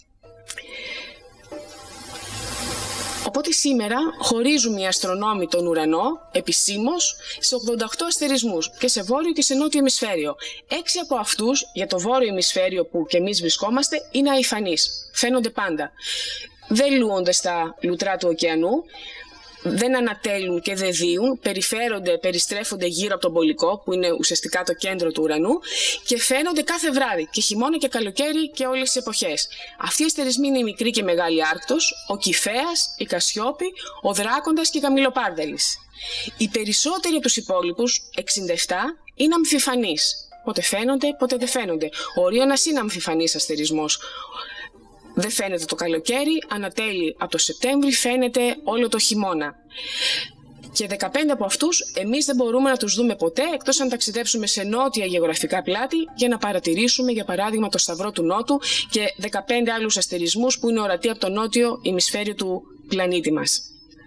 Οπότε σήμερα χωρίζουμε οι αστρονόμοι τον ουρανό επισήμως σε 88 αστερισμούς και σε βόρειο και σε νότιο ημισφαίριο. 6 από αυτούς για το βόρειο ημισφαίριο που και εμείς βρισκόμαστε είναι αϊφανείς. Φαίνονται πάντα. Δεν λούονται στα λουτρά του ωκεανού, δεν ανατέλουν και δεν δίουν, περιστρέφονται γύρω από τον πολικό που είναι ουσιαστικά το κέντρο του ουρανού και φαίνονται κάθε βράδυ και χειμώνα και καλοκαίρι και όλες τις εποχές. Αυτοί οι αστερισμοί είναι η μικρή και μεγάλη Άρκτος, ο Κηφαίας, η Κασιόπη, ο Δράκοντας και η Καμιλοπάρδαλης. Οι περισσότεροι από τους υπόλοιπους, 67, είναι αμφιφανείς. Πότε φαίνονται, πότε δεν φαίνονται. Ο Ορίωνας είναι αμφιφανής αστερισμός. Δεν φαίνεται το καλοκαίρι, ανατέλει από το Σεπτέμβρη, φαίνεται όλο το χειμώνα. Και 15 από αυτούς εμείς δεν μπορούμε να τους δούμε ποτέ, εκτός αν ταξιδέψουμε σε νότια γεωγραφικά πλάτη για να παρατηρήσουμε, για παράδειγμα, το Σταυρό του Νότου και 15 άλλους αστερισμούς που είναι ορατοί από το νότιο ημισφαίριο του πλανήτη μας.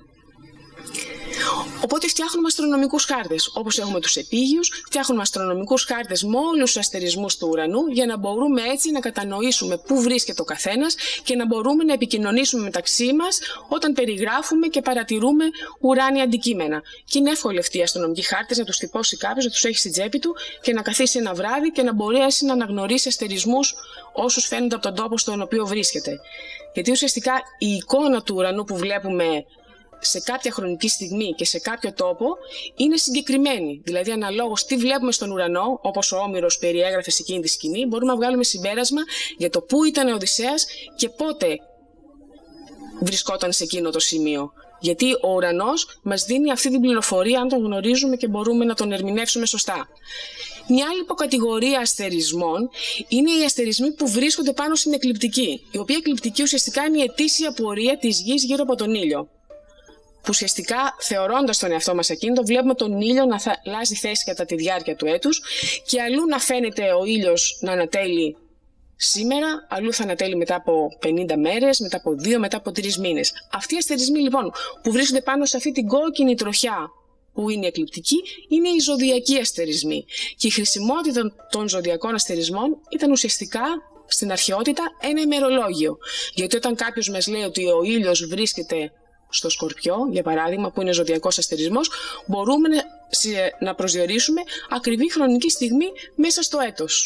Οπότε φτιάχνουμε αστρονομικούς χάρτες, όπως έχουμε τους επίγειους, φτιάχνουμε αστρονομικούς χάρτες με όλους τους αστερισμούς του ουρανού για να μπορούμε έτσι να κατανοήσουμε πού βρίσκεται ο καθένας και να μπορούμε να επικοινωνήσουμε μεταξύ μας όταν περιγράφουμε και παρατηρούμε ουράνια αντικείμενα. Και είναι εύκολο αυτοί οι αστρονομικοί χάρτες να τους τυπώσει κάποιος, να τους έχει στην τσέπη του και να καθίσει ένα βράδυ και να μπορέσει να αναγνωρίσει αστερισμούς όσους φαίνονται από τον τόπο στον οποίο βρίσκεται. Γιατί ουσιαστικά η εικόνα του ουρανού που βλέπουμε σε κάποια χρονική στιγμή και σε κάποιο τόπο είναι συγκεκριμένη. Δηλαδή, αναλόγως τι βλέπουμε στον ουρανό, όπως ο Όμηρος περιέγραφε σε εκείνη τη σκηνή, μπορούμε να βγάλουμε συμπέρασμα για το πού ήταν ο Οδυσσέας και πότε βρισκόταν σε εκείνο το σημείο. Γιατί ο ουρανός μας δίνει αυτή την πληροφορία αν τον γνωρίζουμε και μπορούμε να τον ερμηνεύσουμε σωστά. Μια άλλη υποκατηγορία αστερισμών είναι οι αστερισμοί που βρίσκονται πάνω στην εκλιπτική, η οποία εκλιπτική ουσιαστικά είναι η ετήσια πορεία της Γης γύρω από τον ήλιο. Που ουσιαστικά, θεωρώντας τον εαυτό μας ακίνητο, βλέπουμε τον ήλιο να αλλάζει θέση κατά τη διάρκεια του έτους και αλλού να φαίνεται ο ήλιος να ανατέλει σήμερα, αλλού θα ανατέλει μετά από 50 μέρες, μετά από 2, μετά από 3 μήνες. Αυτοί οι αστερισμοί λοιπόν που βρίσκονται πάνω σε αυτή την κόκκινη τροχιά που είναι η εκλιπτική, είναι οι ζωδιακοί αστερισμοί. Και η χρησιμότητα των ζωδιακών αστερισμών ήταν ουσιαστικά στην αρχαιότητα ένα ημερολόγιο. Γιατί όταν κάποιος μας λέει ότι ο ήλιος βρίσκεται στο Σκορπιό, για παράδειγμα, που είναι ζωδιακός αστερισμός, μπορούμε να προσδιορίσουμε ακριβή χρονική στιγμή μέσα στο έτος.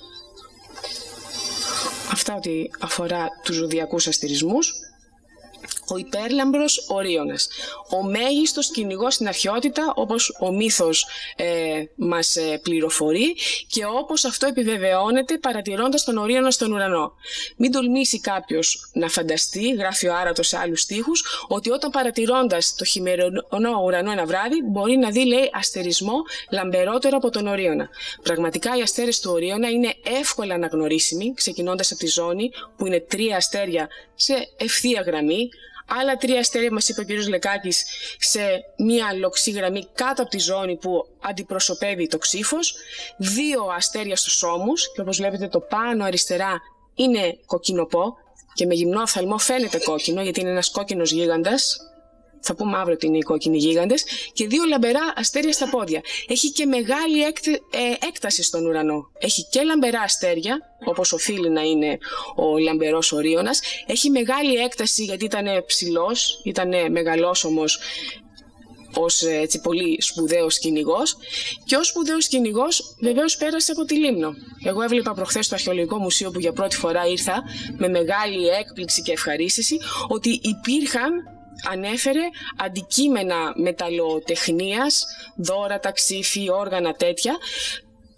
Αυτά ό,τι αφορά τους ζωδιακούς αστερισμούς. Ο υπέρλαμπρος Ορίωνας, ο μέγιστος κυνηγός στην αρχαιότητα, όπως ο μύθος μας πληροφορεί και όπως αυτό επιβεβαιώνεται παρατηρώντας τον Ορίωνα στον ουρανό. Μην τολμήσει κάποιος να φανταστεί, γράφει ο Άρατος σε άλλους στίχους, ότι όταν παρατηρώντας το χειμερινό ουρανό ένα βράδυ μπορεί να δει, λέει, αστερισμό λαμπερότερο από τον Ορίωνα. Πραγματικά οι αστέρες του Ορίωνα είναι εύκολα αναγνωρίσιμοι, ξεκινώντας από τη ζώνη που είναι 3 αστέρια σε ευθεία γραμμή, άλλα 3 αστέρια, μας είπε ο κ. Λεκάκης, σε μία λοξή γραμμή κάτω από τη ζώνη που αντιπροσωπεύει το ξύφος, 2 αστέρια στους ώμους και όπως βλέπετε το πάνω αριστερά είναι κοκκινοπό και με γυμνό οφθαλμό φαίνεται κόκκινο γιατί είναι ένας κόκκινος γίγαντας. Θα πούμε αύριο ότι είναι οι κόκκινοι γίγαντες, και 2 λαμπερά αστέρια στα πόδια. Έχει και μεγάλη έκταση στον ουρανό. Έχει και λαμπερά αστέρια, όπως οφείλει να είναι ο λαμπερός Ορίωνας. Έχει μεγάλη έκταση γιατί ήταν ψηλός, ήταν μεγαλόσωμος ως έτσι, πολύ σπουδαίος κυνηγός. Και ως σπουδαίος κυνηγός βεβαίως πέρασε από τη Λίμνο. Εγώ έβλεπα προχθές στο Αρχαιολογικό Μουσείο που για πρώτη φορά ήρθα με μεγάλη έκπληξη και ευχαρίστηση ότι υπήρχαν, ανέφερε, αντικείμενα μεταλλοτεχνίας, δώρα, ταξίφι, όργανα τέτοια,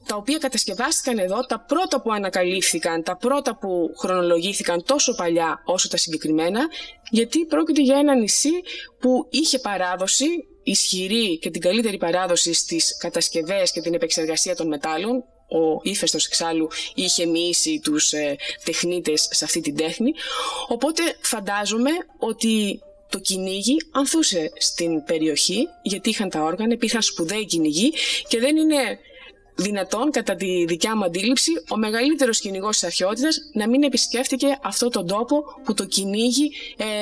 τα οποία κατασκευάστηκαν εδώ, τα πρώτα που ανακαλύφθηκαν, τα πρώτα που χρονολογήθηκαν τόσο παλιά όσο τα συγκεκριμένα, γιατί πρόκειται για ένα νησί που είχε παράδοση, ισχυρή και την καλύτερη παράδοση στις κατασκευές και την επεξεργασία των μετάλλων. Ο Ήφαιστος εξάλλου είχε μοιήσει τους τεχνίτες σε αυτή την τέχνη, οπότε φαντάζομαι ότι το κυνήγι ανθούσε στην περιοχή, γιατί είχαν τα όργανα, υπήρχαν σπουδαίοι κυνηγοί και δεν είναι δυνατόν, κατά τη δικιά μου αντίληψη, ο μεγαλύτερος κυνηγός της αρχαιότητας να μην επισκέφτηκε αυτόν τον τόπο που το κυνήγι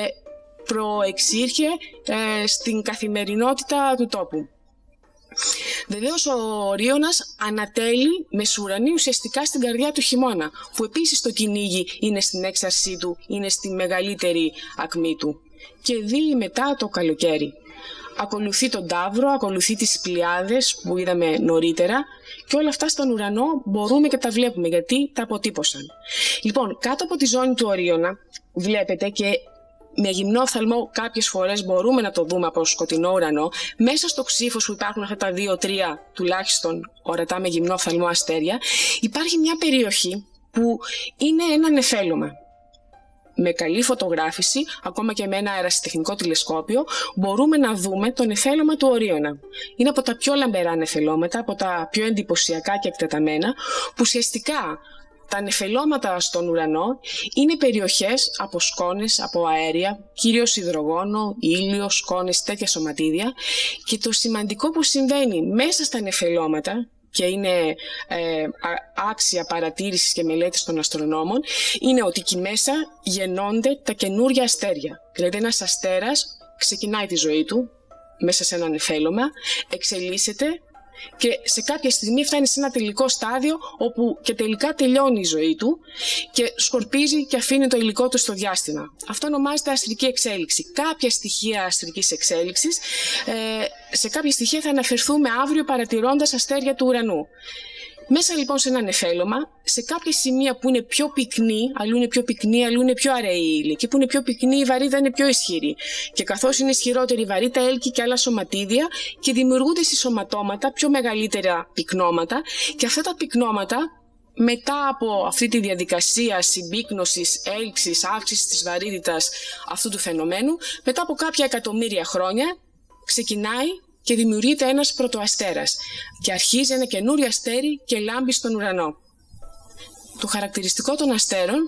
προεξήρχε στην καθημερινότητα του τόπου. Βεβαίως ο Ορίωνας ανατέλει μεσουρανή ουσιαστικά στην καρδιά του χειμώνα, που επίσης το κυνήγι είναι στην έξαρσή του, είναι στη μεγαλύτερη ακμή του. Και δει μετά το καλοκαίρι. Ακολουθεί τον Ταύρο, ακολουθεί τις Πλειάδες που είδαμε νωρίτερα και όλα αυτά στον ουρανό μπορούμε και τα βλέπουμε γιατί τα αποτύπωσαν. Λοιπόν, κάτω από τη ζώνη του Ορίωνα βλέπετε και με γυμνό οφθαλμό κάποιες φορές μπορούμε να το δούμε από σκοτεινό ουρανό, μέσα στο ξύφος που υπάρχουν αυτά τα 2-3 τουλάχιστον ορατά με γυμνό οφθαλμό αστέρια, υπάρχει μια περιοχή που είναι ένα νεφέλωμα. Με καλή φωτογράφηση, ακόμα και με ένα αερασιτεχνικό τηλεσκόπιο, μπορούμε να δούμε το νεφέλωμα του Ορίωνα. Είναι από τα πιο λαμπερά νεφελώματα, από τα πιο εντυπωσιακά και εκτεταμένα, που ουσιαστικά τα νεφελώματα στον ουρανό είναι περιοχές από σκόνες, από αέρια, κυρίως υδρογόνο, ήλιο, σκόνες, τέτοια σωματίδια, και το σημαντικό που συμβαίνει μέσα στα νεφελώματα, και είναι άξια παρατήρησης και μελέτης των αστρονόμων, είναι ότι εκεί μέσα γεννώνται τα καινούργια αστέρια. Δηλαδή ένας αστέρας ξεκινάει τη ζωή του μέσα σε ένα νεφέλωμα, εξελίσσεται και σε κάποια στιγμή φτάνει σε ένα τελικό στάδιο όπου και τελικά τελειώνει η ζωή του και σκορπίζει και αφήνει το υλικό του στο διάστημα. Αυτό ονομάζεται αστρική εξέλιξη. Κάποια στοιχεία αστρικής εξέλιξης, σε κάποια στοιχεία θα αναφερθούμε αύριο παρατηρώντας αστέρια του ουρανού. Μέσα λοιπόν σε ένα νεφέλωμα, σε κάποια σημεία που είναι πιο πυκνή, αλλού είναι πιο πυκνή, αλλού είναι πιο αραιή ύλη. Και που είναι πιο πυκνή, η βαρύτητα είναι πιο ισχυρή. Και καθώς είναι ισχυρότερη η βαρύτητα, έλκει και άλλα σωματίδια και δημιουργούνται συσσωματώματα, πιο μεγαλύτερα πυκνώματα. Και αυτά τα πυκνώματα, μετά από αυτή τη διαδικασία συμπύκνωσης, έλξης, αύξησης της βαρύτητας αυτού του φαινομένου, μετά από κάποια εκατομμύρια χρόνια, ξεκινάει και δημιουργείται ένας πρωτοαστέρας και αρχίζει ένα καινούριο αστέρι και λάμπει στον ουρανό. Το χαρακτηριστικό των αστέρων,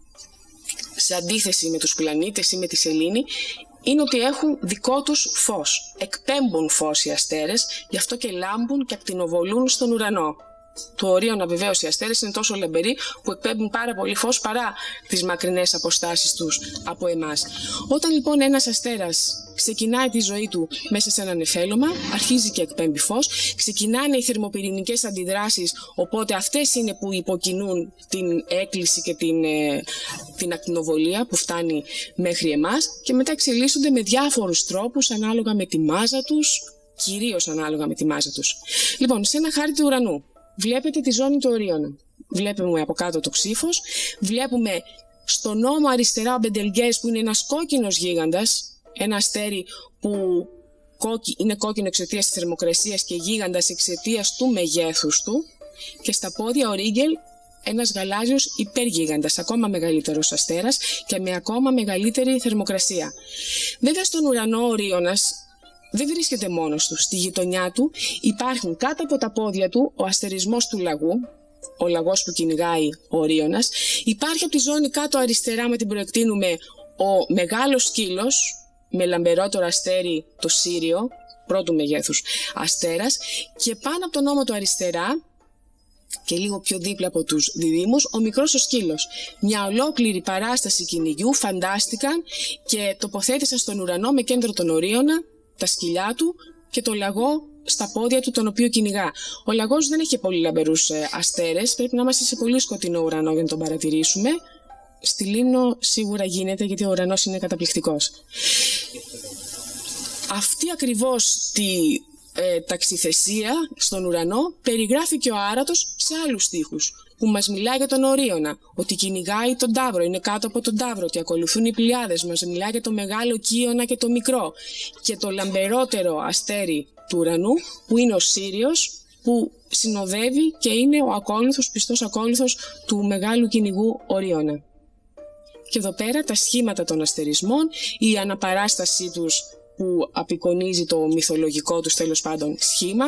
σε αντίθεση με τους πλανήτες ή με τη σελήνη, είναι ότι έχουν δικό τους φως. Εκπέμπουν φως οι αστέρες, γι' αυτό και λάμπουν και ακτινοβολούν στον ουρανό. Του Ορίωνα βεβαίως οι αστέρες είναι τόσο λαμπεροί που εκπέμπουν πάρα πολύ φως παρά τις μακρινές αποστάσεις τους από εμάς. Όταν λοιπόν ένας αστέρας ξεκινάει τη ζωή του μέσα σε ένα νεφέλωμα, αρχίζει και εκπέμπει φως, ξεκινάνε οι θερμοπυρηνικές αντιδράσεις, οπότε αυτές είναι που υποκινούν την έκκληση και την ακτινοβολία που φτάνει μέχρι εμάς και μετά εξελίσσονται με διάφορους τρόπους ανάλογα με τη μάζα τους, κυρίως ανάλογα με τη μάζα τους. Λοιπόν, σε ένα χάρτη του ουρανού βλέπετε τη ζώνη του Ορίωνα. Βλέπουμε από κάτω το ξύφος, βλέπουμε στον ώμο αριστερά ο Μπεντελγκές που είναι ένας κόκκινος γίγαντας, ένα αστέρι που είναι κόκκινο εξαιτίας της θερμοκρασίας και γίγαντας εξαιτίας του μεγέθους του, και στα πόδια ο Ρίγκελ, ένας γαλάζιος υπεργίγαντας, ακόμα μεγαλύτερος αστέρας και με ακόμα μεγαλύτερη θερμοκρασία. Βέβαια στον ουρανό ο Ορίωνας δεν βρίσκεται μόνος του. Στη γειτονιά του υπάρχουν κάτω από τα πόδια του ο αστερισμός του λαγού, ο λαγός που κυνηγάει ο Ορίωνας. Υπάρχει από τη ζώνη κάτω αριστερά, με την προεκτείνουμε, ο μεγάλος σκύλος με λαμπερότερο αστέρι, το Σύριο, πρώτου μεγέθους αστέρας, και πάνω από τον ώμο του αριστερά και λίγο πιο δίπλα από τους διδύμους, ο μικρός ο σκύλος. Μια ολόκληρη παράσταση κυνηγιού φαντάστηκαν και τοποθέτησαν στον ουρανό με κέντρο τον Ορίωνα, τα σκυλιά του και το λαγό στα πόδια του, τον οποίο κυνηγά. Ο λαγός δεν έχει πολύ λαμπερούς αστέρες, πρέπει να είμαστε σε πολύ σκοτεινό ουρανό για να τον παρατηρήσουμε. Στη Λίμνο σίγουρα γίνεται, γιατί ο ουρανός είναι καταπληκτικός. Αυτή ακριβώς τη ταξιθεσία στον ουρανό περιγράφει και ο Άρατος σε άλλους στίχους, που μας μιλάει για τον Ορίωνα, ότι κυνηγάει τον Ταύρο, είναι κάτω από τον Ταύρο, ότι ακολουθούν οι Πλειάδες, μας μιλάει για το μεγάλο Κύωνα και το μικρό, και το λαμπερότερο αστέρι του ουρανού, που είναι ο Σύριος, που συνοδεύει και είναι ο ακόλουθος, πιστός ακόλουθος του μεγάλου κυνηγού Ορίωνα. Και εδώ πέρα τα σχήματα των αστερισμών, η αναπαράστασή τους που απεικονίζει το μυθολογικό τους τέλος πάντων σχήμα.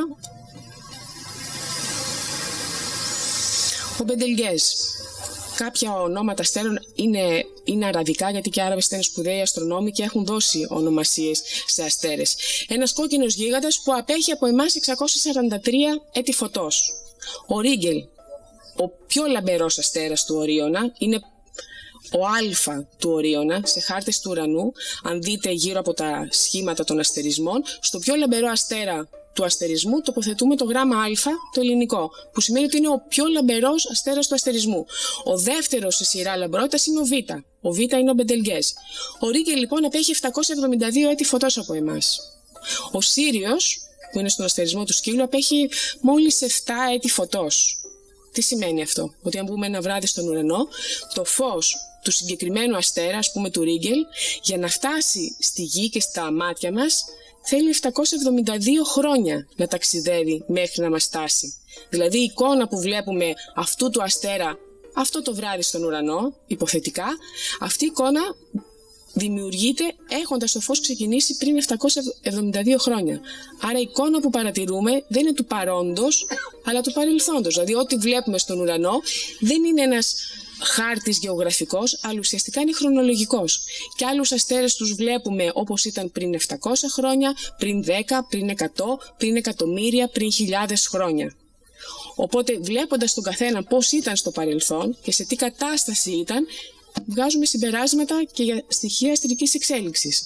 Ο Μπεντελγκέζ. Κάποια ονόματα αστέρων είναι αραβικά, γιατί και οι Άραβες ήταν σπουδαίοι αστρονόμοι και έχουν δώσει ονομασίες σε αστέρες. Ένας κόκκινος γίγαντας που απέχει από εμάς 643 έτη φωτός. Ο Ρίγκελ, ο πιο λαμπερός αστέρας του Ορίωνα, είναι ο Α του Ορίωνα, σε χάρτες του ουρανού. Αν δείτε γύρω από τα σχήματα των αστερισμών, στο πιο λαμπερό αστέρα του αστερισμού τοποθετούμε το γράμμα Α, το ελληνικό, που σημαίνει ότι είναι ο πιο λαμπερός αστέρας του αστερισμού. Ο δεύτερος σε σειρά λαμπρότητας είναι ο Β. Ο Β είναι ο Μπεντελγκέζ. Ο Ρίγκελ λοιπόν απέχει 772 έτη φωτός από εμάς. Ο Σύριος, που είναι στον αστερισμό του Σκύλου, απέχει μόλις 7 έτη φωτός. Τι σημαίνει αυτό? Ότι αν μπούμε ένα βράδυ στον ουρανό, το φως του συγκεκριμένου αστέρα, ας πούμε του Ρίγκελ, για να φτάσει στη γη και στα μάτια μας, θέλει 772 χρόνια να ταξιδεύει μέχρι να μας φτάσει. Δηλαδή η εικόνα που βλέπουμε αυτού του αστέρα αυτό το βράδυ στον ουρανό, υποθετικά, αυτή η εικόνα δημιουργείται έχοντας το φως ξεκινήσει πριν 772 χρόνια. Άρα η εικόνα που παρατηρούμε δεν είναι του παρόντος, αλλά του παρελθόντος. Δηλαδή ό,τι βλέπουμε στον ουρανό δεν είναι ένας χάρτης γεωγραφικός, αλλά ουσιαστικά είναι χρονολογικός. Και άλλους αστέρες τους βλέπουμε όπως ήταν πριν 700 χρόνια, πριν 10, πριν 100, πριν εκατομμύρια, πριν χιλιάδες χρόνια. Οπότε βλέποντας τον καθένα πώς ήταν στο παρελθόν και σε τι κατάσταση ήταν, βγάζουμε συμπεράσματα και για στοιχεία αστρικής εξέλιξης.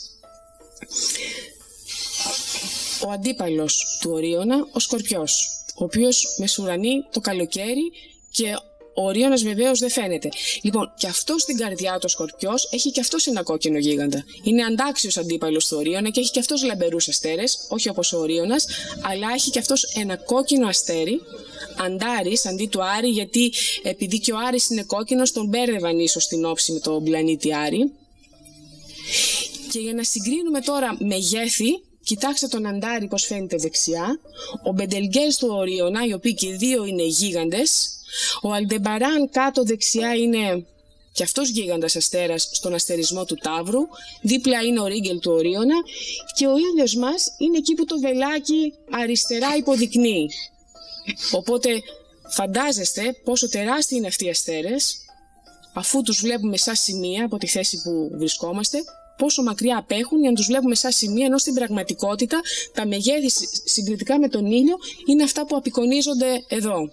Ο αντίπαλος του Ορίωνα, ο Σκορπιός, ο οποίος μεσουρανεί το καλοκαίρι και ο Ορίωνας βεβαίως δεν φαίνεται. Λοιπόν, και αυτό στην καρδιά του ο Σκορπιός έχει και αυτός ένα κόκκινο γίγαντα. Είναι αντάξιος αντίπαλος του Ορίωνα και έχει και αυτός λαμπερούς αστέρες, όχι όπως ο Ορίωνας, αλλά έχει και αυτός ένα κόκκινο αστέρι, Αντάρης αντί του Άρη, γιατί επειδή και ο Άρης είναι κόκκινος, τον μπέρδευαν ίσως στην όψη με τον πλανήτη Άρη. Και για να συγκρίνουμε τώρα μεγέθη, κοιτάξτε τον Αντάρη πώς φαίνεται δεξιά, ο Μπεντελγκέζ του Ορίωνα, οι οποίοι και δύο είναι γίγαντες, ο Αλντεμπαράν κάτω δεξιά είναι και αυτός γίγαντας αστέρας στον αστερισμό του Ταύρου, δίπλα είναι ο Ρίγκελ του Ορίωνα και ο ήλιος μας είναι εκεί που το βελάκι αριστερά υποδεικνύει. Οπότε φαντάζεστε πόσο τεράστιοι είναι αυτοί οι αστέρες, αφού τους βλέπουμε σαν σημεία από τη θέση που βρισκόμαστε, πόσο μακριά απέχουν για να τους βλέπουμε σαν σημεία, ενώ στην πραγματικότητα τα μεγέθη συγκριτικά με τον ήλιο είναι αυτά που απεικονίζονται εδώ.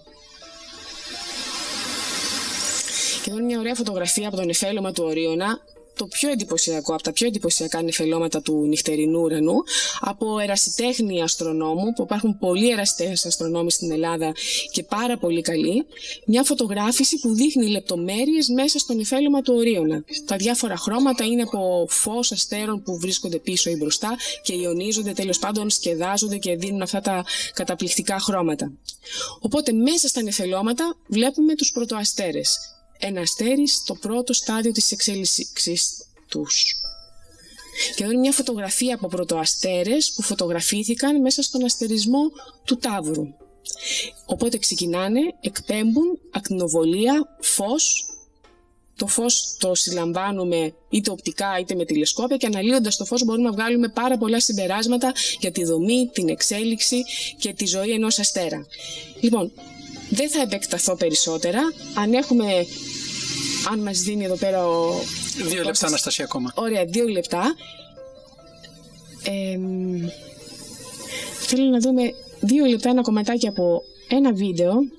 Και εδώ είναι μια ωραία φωτογραφία από το νεφέλωμα του Ορίωνα, το πιο εντυπωσιακό, από τα πιο εντυπωσιακά νεφελώματα του νυχτερινού ουρανού, από ερασιτέχνη αστρονόμου, που υπάρχουν πολλοί ερασιτέχνες αστρονόμοι στην Ελλάδα και πάρα πολύ καλοί, μια φωτογράφηση που δείχνει λεπτομέρειες μέσα στο νεφέλωμα του Ορίωνα. Τα διάφορα χρώματα είναι από φως αστέρων που βρίσκονται πίσω ή μπροστά και ιονίζονται, τέλος πάντων σκεδάζονται και δίνουν αυτά τα καταπληκτικά χρώματα. Οπότε μέσα στα νεφελώματα βλέπουμε τους πρωτοαστέρες. Ένα αστέρι στο πρώτο στάδιο της εξέλιξης τους. Και εδώ είναι μια φωτογραφία από πρωτοαστέρες που φωτογραφήθηκαν μέσα στον αστερισμό του Ταύρου. Οπότε ξεκινάνε, εκπέμπουν ακτινοβολία, φως. Το φως το συλλαμβάνουμε είτε οπτικά είτε με τηλεσκόπια και αναλύοντας το φως μπορούμε να βγάλουμε πάρα πολλά συμπεράσματα για τη δομή, την εξέλιξη και τη ζωή ενός αστέρα. Λοιπόν, δεν θα επεκταθώ περισσότερα. Αν μας δίνει εδώ πέρα ο... 2 λεπτά, Αναστασία, ακόμα. Ωραία, 2 λεπτά. Θέλω να δούμε 2 λεπτά ένα κομματάκι από ένα βίντεο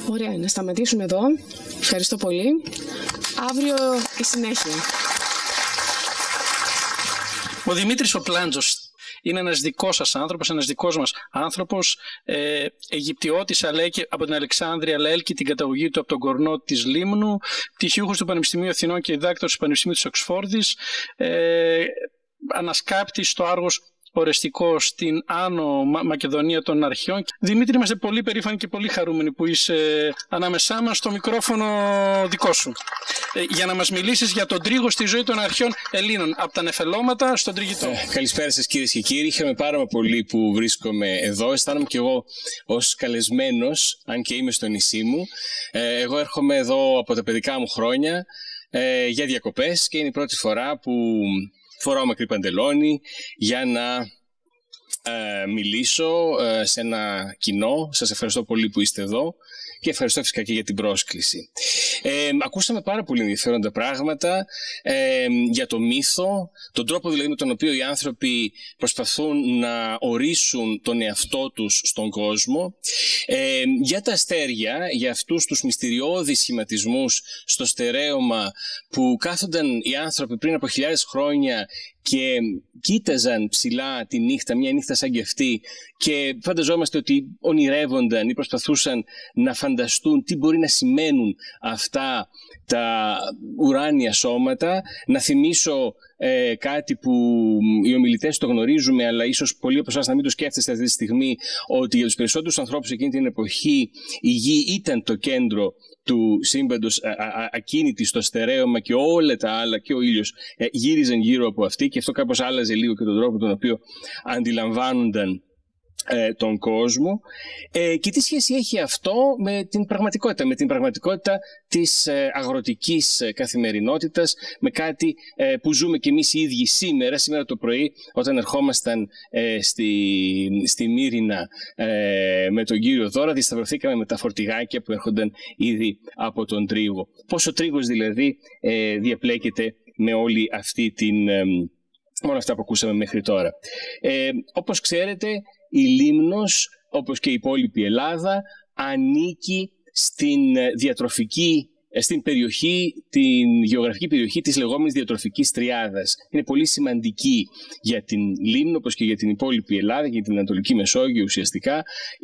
Ωραία, να σταματήσουμε εδώ. Ευχαριστώ πολύ. Αύριο η συνέχεια. Ο Δημήτρης ο Πλάντζος είναι ένας δικός σας άνθρωπος, ένας δικός μας άνθρωπος, Αιγυπτιώτης, αλλά και από την Αλεξάνδρεια, αλλά έλκει την καταγωγή του από τον Κορνό της Λίμνου, πτυχιούχος του Πανεπιστημίου Αθηνών και διδάκτορος του Πανεπιστημίου της Οξφόρδης, ανασκάπτης στο Άργος Ορεστικό στην Άνω Μακεδονία των Αρχαίων. Δημήτρη, είμαστε πολύ περήφανοι και πολύ χαρούμενοι που είσαι ανάμεσά μας, στο μικρόφωνο δικό σου, για να μας μιλήσεις για τον τρίγο στη ζωή των αρχαίων Ελλήνων, από τα νεφελώματα στον τριγητό. Καλησπέρα σας κυρίες και κύριοι. Χαίρομαι πάρα πολύ που βρίσκομαι εδώ. Αισθάνομαι και εγώ ως καλεσμένος, αν και είμαι στο νησί μου. Εγώ έρχομαι εδώ από τα παιδικά μου χρόνια για διακοπές και είναι η πρώτη φορά που φοράω μακρύ παντελόνι για να μιλήσω σε ένα κοινό. Σας ευχαριστώ πολύ που είστε εδώ και ευχαριστώ φυσικά και για την πρόσκληση. Ακούσαμε πάρα πολύ ενδιαφέροντα πράγματα για το μύθο, τον τρόπο δηλαδή με τον οποίο οι άνθρωποι προσπαθούν να ορίσουν τον εαυτό τους στον κόσμο, για τα αστέρια, για αυτούς τους μυστηριώδεις σχηματισμούς στο στερέωμα που κάθονταν οι άνθρωποι πριν από χιλιάδες χρόνια και κοίταζαν ψηλά τη νύχτα, μια νύχτα σαν και αυτή, και φανταζόμαστε ότι ονειρεύονταν ή προσπαθούσαν να φανταστούν τι μπορεί να σημαίνουν αυτά τα ουράνια σώματα. Να θυμίσω κάτι που οι ομιλητές το γνωρίζουμε, αλλά ίσως πολλοί από εσάς να μην το σκέφτεστε αυτή τη στιγμή, ότι για τους περισσότερους ανθρώπους εκείνη την εποχή η γη ήταν το κέντρο του σύμπαντος, ακίνητη στο στερέωμα, και όλα τα άλλα και ο ήλιος γύριζαν γύρω από αυτή, και αυτό κάπως άλλαζε λίγο και τον τρόπο τον οποίο αντιλαμβάνονταν τον κόσμο. Και τι σχέση έχει αυτό με την πραγματικότητα, της αγροτικής καθημερινότητας, με που ζούμε κι εμείς οι ίδιοι σήμερα το πρωί, όταν ερχόμασταν στη Μύρινα με τον κύριο Δώρα, διασταυρωθήκαμε με τα φορτηγάκια που έρχονταν ήδη από τον τρίγο. Πόσο τρίγος δηλαδή διαπλέκεται με όλη αυτή όλα αυτά που ακούσαμε μέχρι τώρα. Όπως ξέρετε, η Λίμνος, όπως και η υπόλοιπη Ελλάδα, ανήκει στην περιοχή, την γεωγραφική περιοχή της λεγόμενης διατροφικής τριάδας. Είναι πολύ σημαντική για την Λίμνο, όπως και για την υπόλοιπη Ελλάδα και για την Ανατολική Μεσόγειο ουσιαστικά,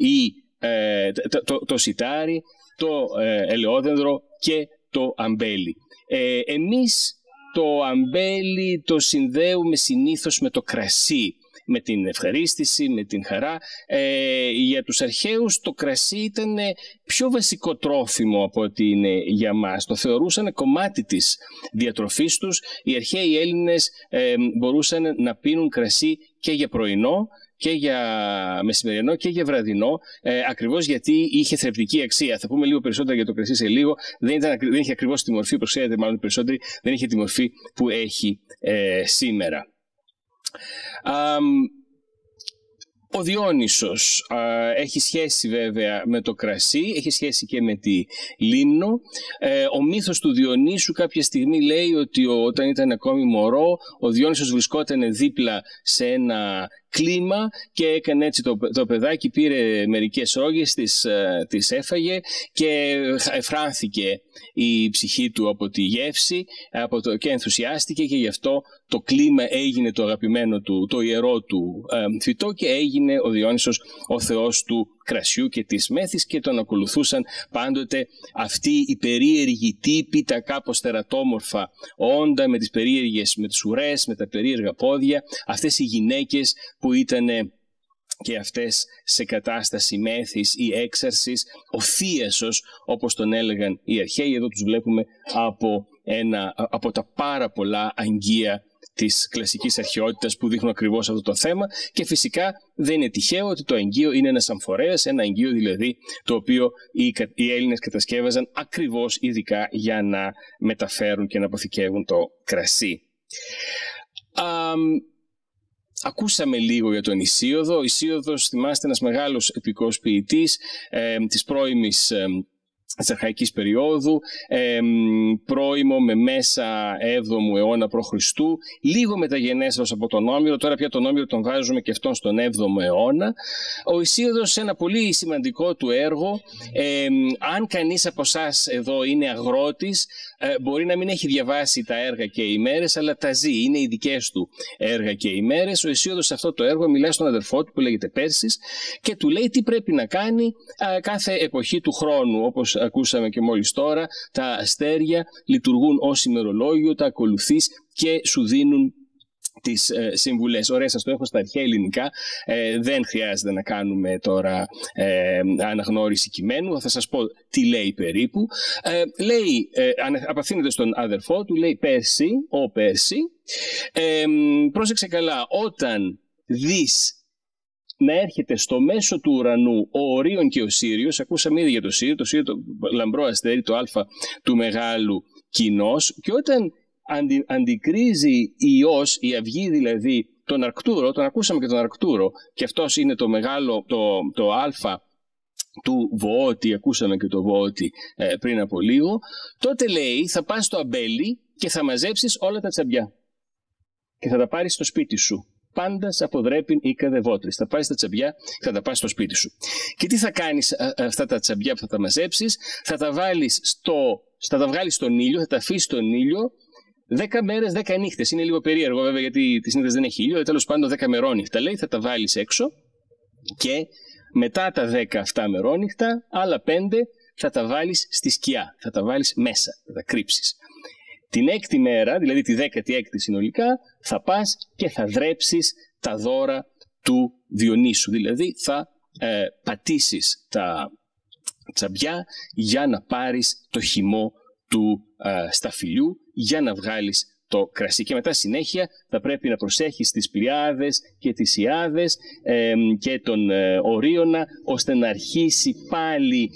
το σιτάρι, το ελαιόδενδρο και το αμπέλι. Εμείς το αμπέλι το συνδέουμε συνήθως με το κρασί, με την ευχαρίστηση, με την χαρά. Για τους αρχαίους το κρασί ήταν πιο βασικό τρόφιμο από ότι είναι για μας. Το θεωρούσαν κομμάτι της διατροφής τους. Οι αρχαίοι Έλληνες μπορούσαν να πίνουν κρασί και για πρωινό και για μεσημερινό και για βραδινό, ακριβώς γιατί είχε θρεπτική αξία. Θα πούμε λίγο περισσότερα για το κρασί σε λίγο. Δεν είχε ακριβώς τη μορφή, όπως ξέρετε μάλλον περισσότεροι, δεν είχε τη μορφή που έχει σήμερα. Ο Διόνυσος έχει σχέση βέβαια με το κρασί, έχει σχέση και με τη Λίμνο. Ο μύθος του Διονύσου κάποια στιγμή λέει ότι όταν ήταν ακόμη μωρό, ο Διόνυσος βρισκόταν δίπλα σε ένα κλίμα και έκανε έτσι το παιδάκι, πήρε μερικές ρόγες, τις έφαγε και εφράνθηκε η ψυχή του από τη γεύση και ενθουσιάστηκε, και γι' αυτό το κλίμα έγινε το αγαπημένο του, το ιερό του φυτό, και έγινε ο Διόνυσος ο θεός του κρασιού και της μέθης, και τον ακολουθούσαν πάντοτε αυτοί οι περίεργοι τύποι, τα κάπως τερατόμορφα όντα με τις ουρές, με τα περίεργα πόδια, αυτές οι γυναίκες που ήταν και αυτές σε κατάσταση μέθης ή έξαρσης, ο θίασος όπως τον έλεγαν οι αρχαίοι. Εδώ τους βλέπουμε από τα πάρα πολλά αγγεία της κλασικής αρχαιότητας που δείχνουν ακριβώς αυτό το θέμα, και φυσικά δεν είναι τυχαίο ότι το αγγείο είναι ένας αμφορέας, ένα αγγείο δηλαδή το οποίο οι Έλληνες κατασκεύαζαν ακριβώς ειδικά για να μεταφέρουν και να αποθηκεύουν το κρασί. Ακούσαμε λίγο για τον Ησίοδο. Ο Ησίοδος, θυμάστε, ένας μεγάλος επικός ποιητής της πρώιμης της αρχαϊκής περίοδου, πρώιμο με μέσα 7ο αιώνα π.Χ., λίγο μεταγενέστερος από τον Όμηρο. Τώρα πια τον Όμηρο τον βάζουμε και αυτόν στον 7ο αιώνα. Ο Ησίωδος σε ένα πολύ σημαντικό του έργο, αν κανείς από εσάς εδώ είναι αγρότης, μπορεί να μην έχει διαβάσει τα έργα και οι μέρες, αλλά τα ζει, είναι οι δικές του έργα και οι μέρες. Ο Ησίωδος σε αυτό το έργο μιλάει στον αδερφό του που λέγεται Πέρσης και του λέει τι πρέπει να κάνει κάθε εποχή του χρόνου. Όπως ακούσαμε και μόλις τώρα, τα αστέρια λειτουργούν ως ημερολόγιο, τα ακολουθείς και σου δίνουν τις συμβουλές. Ωραία, σας το έχω στα αρχαία ελληνικά, δεν χρειάζεται να κάνουμε τώρα αναγνώριση κειμένου, θα σας πω τι λέει περίπου. Λέει, απευθύνεται στον αδερφό του, λέει Πέρση, ο Πέρση, πρόσεξε καλά, όταν δεις να έρχεται στο μέσο του ουρανού ο Ορίων και ο Σύριος, ακούσαμε ήδη για το Σύριο, το λαμπρό αστέρι, το α του μεγάλου κοινός, και όταν αντικρίζει Υιός, η αυγή δηλαδή, τον Αρκτούρο, τον ακούσαμε και τον Αρκτούρο, και αυτός είναι το μεγάλο, το α του Βοώτη, ακούσαμε και το Βοώτη πριν από λίγο, τότε λέει θα πας στο αμπέλι και θα μαζέψεις όλα τα τσαμπιά και θα τα πάρεις στο σπίτι σου. Πάντας αποδρέπειν ή καδευότρις. Θα πάρεις τα τσαμπιά και θα τα πας στο σπίτι σου. Και τι θα κάνεις αυτά τα τσαμπιά που θα τα μαζέψεις? Θα τα βγάλεις στον ήλιο, θα τα αφήσεις στον ήλιο 10 μέρες, 10 νύχτες. Είναι λίγο περίεργο βέβαια, γιατί τις νύχτες δεν έχει ήλιο. Τέλος πάντων 10 μερόνυχτα λέει, θα τα βάλεις έξω και μετά τα 10 αυτά μερόνυχτα, άλλα 5 θα τα βάλεις στη σκιά. Θα τα βάλεις μέσα, θα τα κρύψεις. Την 6η μέρα, δηλαδή τη 16η συνολικά, θα πας και θα δρέψεις τα δώρα του Διονύσου. Δηλαδή θα πατήσεις τα τσαμπιά για να πάρεις το χυμό του σταφυλιού, για να βγάλεις το κρασί. Και μετά συνέχεια θα πρέπει να προσέχεις τις Πλιάδες και τις Ιάδες και τον Ορίωνα, ώστε να αρχίσει πάλι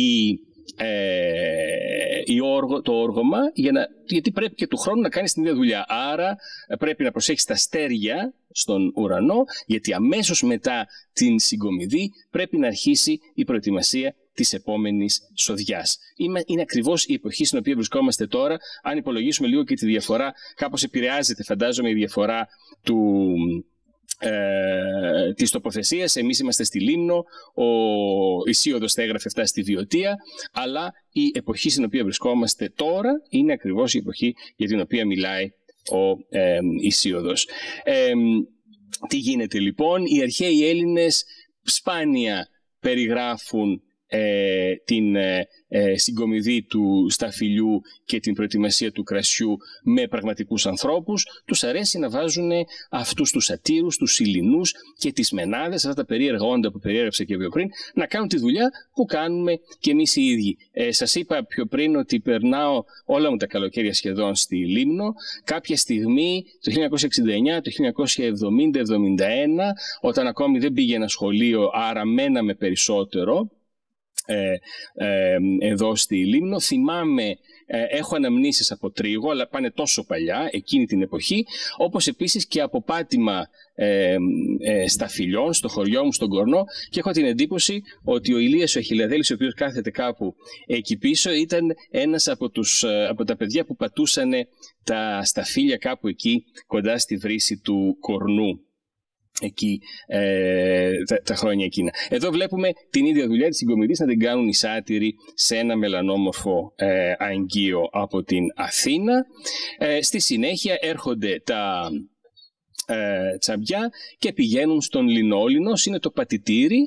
το όργωμα, γιατί πρέπει και του χρόνου να κάνεις την ίδια δουλειά. Άρα πρέπει να προσέχεις τα αστέρια στον ουρανό, γιατί αμέσως μετά την συγκομιδή πρέπει να αρχίσει η προετοιμασία της επόμενης σοδιάς. Είναι ακριβώς η εποχή στην οποία βρισκόμαστε τώρα. Αν υπολογίσουμε λίγο και τη διαφορά, κάπως επηρεάζεται φαντάζομαι η διαφορά της τοποθεσίας. Εμείς είμαστε στη Λίμνο, ο Ησίωδος τα έγραφε αυτά στη Βιωτία, αλλά η εποχή στην οποία βρισκόμαστε τώρα είναι ακριβώς η εποχή για την οποία μιλάει ο Ησίωδος. Τι γίνεται λοιπόν? Οι αρχαίοι Έλληνες σπάνια περιγράφουν την συγκομιδή του σταφυλιού και την προετοιμασία του κρασιού με πραγματικούς ανθρώπους. Τους αρέσει να βάζουν αυτούς τους σατήρους, τους Ηλινούς και τις Μενάδες, αυτά τα περίεργα όντα που περιέγραψα και πιο πριν, να κάνουν τη δουλειά που κάνουμε και εμείς οι ίδιοι. Σας είπα πιο πριν ότι περνάω όλα μου τα καλοκαίρια σχεδόν στη Λίμνο. Κάποια στιγμή το 1969, το 1970-71, όταν ακόμη δεν πήγαινα σχολείο, άρα μέναμε περισσότερο εδώ στη Λίμνο, θυμάμαι, έχω αναμνήσεις από Τρίγο, αλλά πάνε τόσο παλιά, εκείνη την εποχή, όπως επίσης και από πάτημα σταφυλιών στο χωριό μου, στον Κορνό, και έχω την εντύπωση ότι ο Ηλίας ο Αχιλλαδέλης, ο οποίος κάθεται κάπου εκεί πίσω, ήταν ένας από τα παιδιά που πατούσαν τα σταφύλια κάπου εκεί κοντά στη βρύση του Κορνού, εκεί τα χρόνια εκείνα. Εδώ βλέπουμε την ίδια δουλειά της συγκομιδής να την κάνουν οι σάτυροι σε ένα μελανόμορφο αγγείο από την Αθήνα. Στη συνέχεια έρχονται τα τσαμπιά και πηγαίνουν στον Λινό. Ο Λινός είναι το πατητήρι.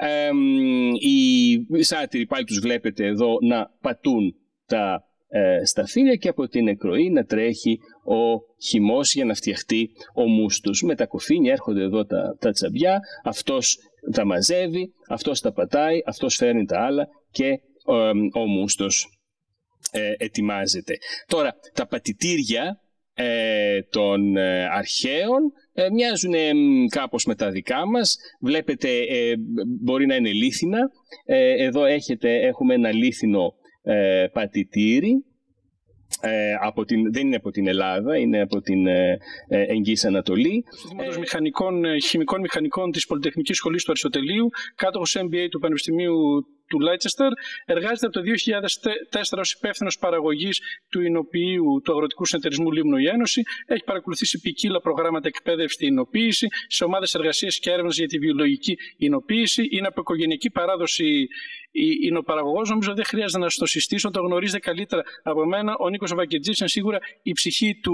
Οι σάτυροι πάλι τους βλέπετε εδώ να πατούν τα σταφύλια και από την εκροή να τρέχει ο χυμός για να φτιαχτεί ο μούστος. Με τα κοφίνια έρχονται εδώ τα τσαμπιά, αυτός τα μαζεύει, αυτός τα πατάει, αυτός φέρνει τα άλλα και ο μούστος ετοιμάζεται. Τώρα τα πατητήρια των αρχαίων μοιάζουν κάπως με τα δικά μας. Βλέπετε, μπορεί να είναι λίθινα. Εδώ έχουμε ένα λίθινο πατητήρι. Δεν είναι από την Ελλάδα, είναι από την Εγγύης Ανατολή. Χημικών μηχανικών της Πολυτεχνικής Σχολής του Αριστοτελείου, κάτοχος MBA του Πανεπιστημίου του Λέτσεστερ. Εργάζεται από το 2004 ως υπεύθυνος παραγωγής του εινοποιείου του Αγροτικού Συνεταιρισμού Λίμνου η Ένωση. Έχει παρακολουθήσει ποικίλα προγράμματα εκπαίδευση στην εινοποίηση, σε ομάδες εργασίας και έρευνας για τη βιολογική εινοποίηση. Είναι από οικογενειακή παράδοση εινοπαραγωγός. Νομίζω δεν χρειάζεται να σας το συστήσω, το γνωρίζετε καλύτερα από μένα. Ο Νίκος Βακετζής είναι σίγουρα η ψυχή του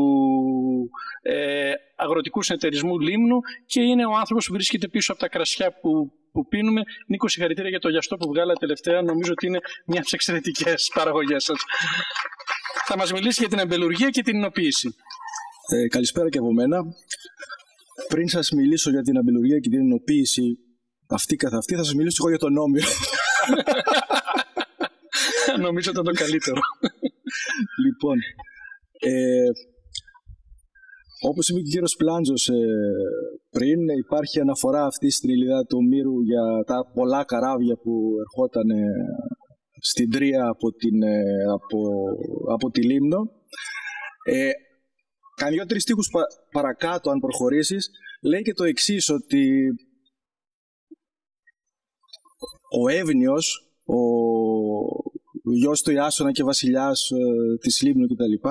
Αγροτικού Συνεταιρισμού Λίμνου και είναι ο άνθρωπος που βρίσκεται πίσω από τα κρασιά που πίνουμε. Νίκο, συγχαρητήρια για το γιαστό που βγάλατε τελευταία. Νομίζω ότι είναι μια από τις εξαιρετικές παραγωγές σας. Θα μας μιλήσει για την αμπελουργία και την εινοποίηση. Καλησπέρα και από μένα. Πριν σας μιλήσω για την αμπελουργία και την εινοποίηση αυτή καθ' αυτή, θα σας μιλήσω εγώ για τον Όμηρο. Νομίζω ήταν το καλύτερο. Λοιπόν, όπως είπε και ο κύριος Πλάντζος πριν, υπάρχει αναφορά αυτή στην Ιλιάδα του Ομήρου για τα πολλά καράβια που ερχόταν στην Τρία από τη Λίμνο. Κάνει 2-3 στίχους παρακάτω, αν προχωρήσεις, λέει και το εξής, ότι ο Εύνοιος, ο γιος του Ιάσονα και βασιλιάς της Λίμνου κτλ.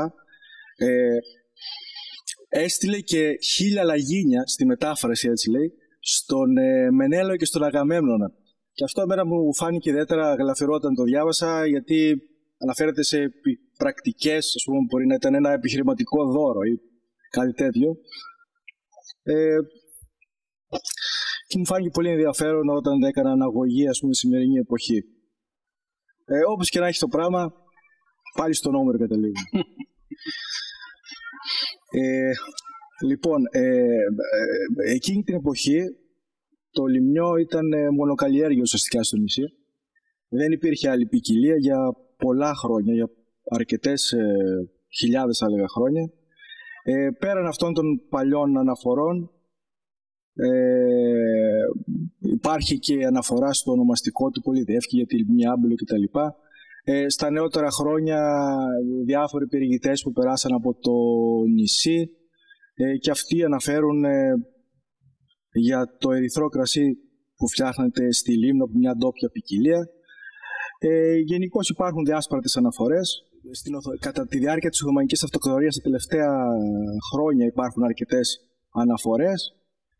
Έστειλε και 1000 λαγίνια, στη μετάφραση έτσι λέει, στον Μενέλαο και στον Αγαμέμνονα. Και αυτό εμένα μου φάνηκε ιδιαίτερα γλαφυρό όταν το διάβασα, γιατί αναφέρεται σε πρακτικές, ας πούμε, μπορεί να ήταν ένα επιχειρηματικό δώρο ή κάτι τέτοιο. Και μου φάνηκε πολύ ενδιαφέρον όταν έκανα αναγωγή, ας πούμε, σημερινή εποχή. Όπως και να έχει το πράγμα, πάλι στον Όμηρο καταλήγουμε. Λοιπόν, εκείνη την εποχή το λιμνιό ήταν μονοκαλλιέργεια ουσιαστικά στο νησί. Δεν υπήρχε άλλη ποικιλία για πολλά χρόνια, για αρκετές χιλιάδες θα έλεγα χρόνια. Πέραν αυτών των παλιών αναφορών, υπάρχει και αναφορά στο ονομαστικό του Πολυδεύκη για τη λιμνή Άμπελο κτλ. Στα νεότερα χρόνια διάφοροι περιηγητές που περάσαν από το νησί και αυτοί αναφέρουν για το ερυθρό κρασί που φτιάχνεται στη Λίμνο από μια ντόπια ποικιλία. Γενικώς υπάρχουν διάσπαρτες αναφορές. Κατά τη διάρκεια της Οθωμανικής Αυτοκρατορίας τα τελευταία χρόνια υπάρχουν αρκετές αναφορές.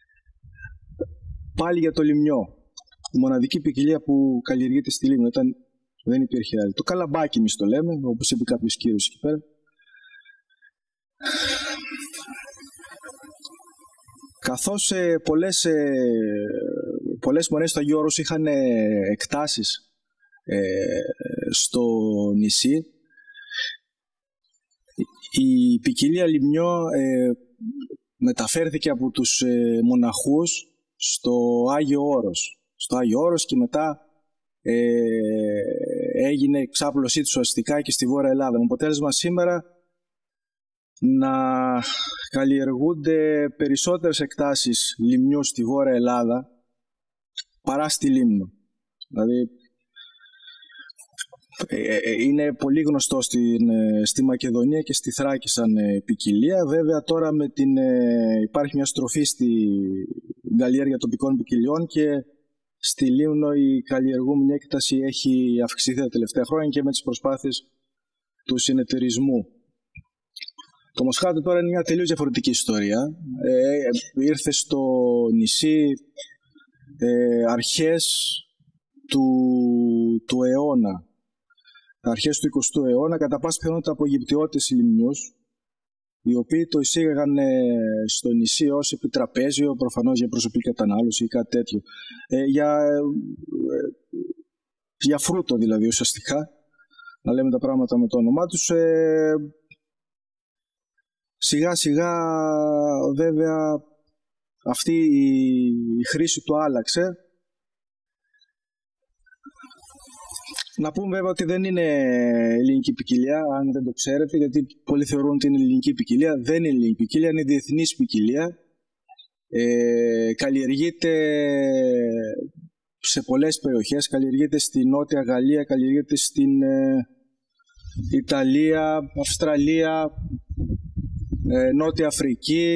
Πάλι για το λιμνιό. Η μοναδική ποικιλία που καλλιεργείται στη Λίμνο δεν υπήρχε άλλη. Το καλαμπάκι εμείς το λέμε, όπως είπε κάποιος κύριος εκεί πέρα. Καθώς πολλές μονές του Αγίου Όρους είχαν εκτάσεις στο νησί, η ποικιλία λιμνιό μεταφέρθηκε από τους μοναχούς στο Άγιο Όρος και μετά έγινε εξάπλωσή του ουσιαστικά και στη Βόρεια Ελλάδα. Με αποτέλεσμα σήμερα να καλλιεργούνται περισσότερες εκτάσεις λιμνιού στη Βόρεια Ελλάδα παρά στη Λίμνο. Δηλαδή είναι πολύ γνωστό στη Μακεδονία και στη Θράκη σαν ποικιλία. Βέβαια τώρα υπάρχει μια στροφή στην καλλιέργεια τοπικών ποικιλιών και στη Λίμνο η καλλιεργούμενη έκταση έχει αυξηθεί τα τελευταία χρόνια και με τις προσπάθειες του συνεταιρισμού. Το Μοσχάτο τώρα είναι μια τελείως διαφορετική ιστορία. Ήρθε στο νησί αρχές του αιώνα. Αρχές του 20ου αιώνα, κατά πάση πιθανότητα από Αιγυπτιώτες λιμνιούς, οι οποίοι το εισήγαγαν στο νησί ως επιτραπέζιο, προφανώς για προσωπική κατανάλωση ή κάτι τέτοιο. Για φρούτο δηλαδή ουσιαστικά, να λέμε τα πράγματα με το όνομά τους. Σιγά σιγά βέβαια αυτή η χρήση του άλλαξε. Να πούμε βέβαια ότι δεν είναι ελληνική ποικιλία, αν δεν το ξέρετε, γιατί πολλοί θεωρούν ότι είναι ελληνική ποικιλία. Δεν είναι ελληνική ποικιλία, είναι διεθνής ποικιλία. Καλλιεργείται σε πολλές περιοχές, καλλιεργείται στη Νότια Γαλλία, καλλιεργείται στην Ιταλία, Αυστραλία, Νότια Αφρική,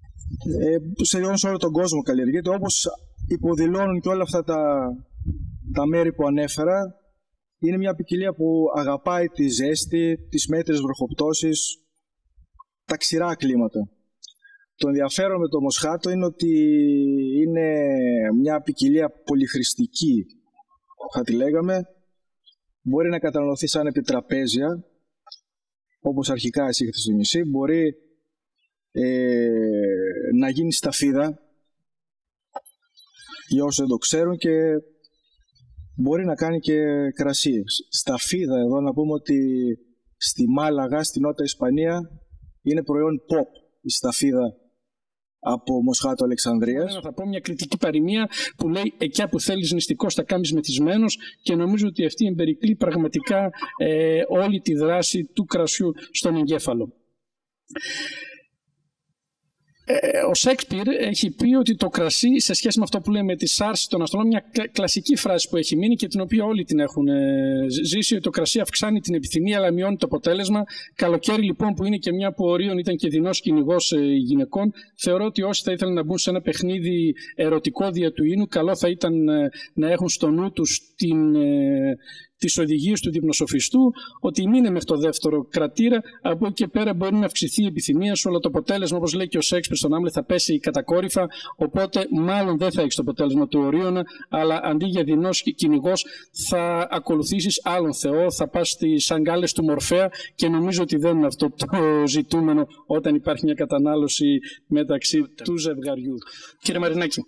σε όλο τον κόσμο καλλιεργείται, όπως υποδηλώνουν και όλα αυτά τα μέρη που ανέφερα είναι μια ποικιλία που αγαπάει τη ζέστη, τις μέτρες βροχοπτώσεις, τα ξηρά κλίματα. Το ενδιαφέρον με το Μοσχάτο είναι ότι είναι μια ποικιλία πολυχρηστική, θα τη λέγαμε. Μπορεί να καταναλωθεί σαν επιτραπέζια, όπως αρχικά εισήχθη στο νησί. Μπορεί να γίνει σταφίδα, για όσους δεν το ξέρουν, και μπορεί να κάνει και κρασί. Σταφίδα, εδώ να πούμε ότι στη Μάλαγα, στη Νότια Ισπανία, είναι προϊόν pop η σταφίδα από Μοσχάτο Αλεξανδρίας. Θα πω μια κριτική παροιμία που λέει «Εκιά που θέλεις νηστικός θα κάνεις μεθυσμένος», και νομίζω ότι αυτή εμπερικλεί πραγματικά όλη τη δράση του κρασιού στον εγκέφαλο. Ο Σέξπιρ έχει πει ότι το κρασί, σε σχέση με αυτό που λέμε τη άρση των αστρονόμων, μια κλασική φράση που έχει μείνει και την οποία όλοι την έχουν ζήσει, ότι το κρασί αυξάνει την επιθυμία αλλά μειώνει το αποτέλεσμα. Καλοκαίρι λοιπόν, που είναι και μια που ο Ορίων ήταν και δεινός κυνηγός γυναικών, θεωρώ ότι όσοι θα ήθελαν να μπουν σε ένα παιχνίδι ερωτικό δια του ίνου, καλό θα ήταν να έχουν στο νου τους τις οδηγίες του δείπνοσοφιστού, ότι μείνε μέχρι το δεύτερο κρατήρα, από εκεί και πέρα μπορεί να αυξηθεί η επιθυμία σου, αλλά το αποτέλεσμα, όπως λέει και ο Σέξπιρ στον Άμλετ, θα πέσει κατακόρυφα, οπότε μάλλον δεν θα έχεις το αποτέλεσμα του Ορίωνα, αλλά αντί για δεινός κυνηγός θα ακολουθήσεις άλλον θεό, θα πας στις αγκάλες του Μορφέα, και νομίζω ότι δεν είναι αυτό το ζητούμενο όταν υπάρχει μια κατανάλωση μεταξύ του ζευγαριού. Κύριε Μαρινάκη.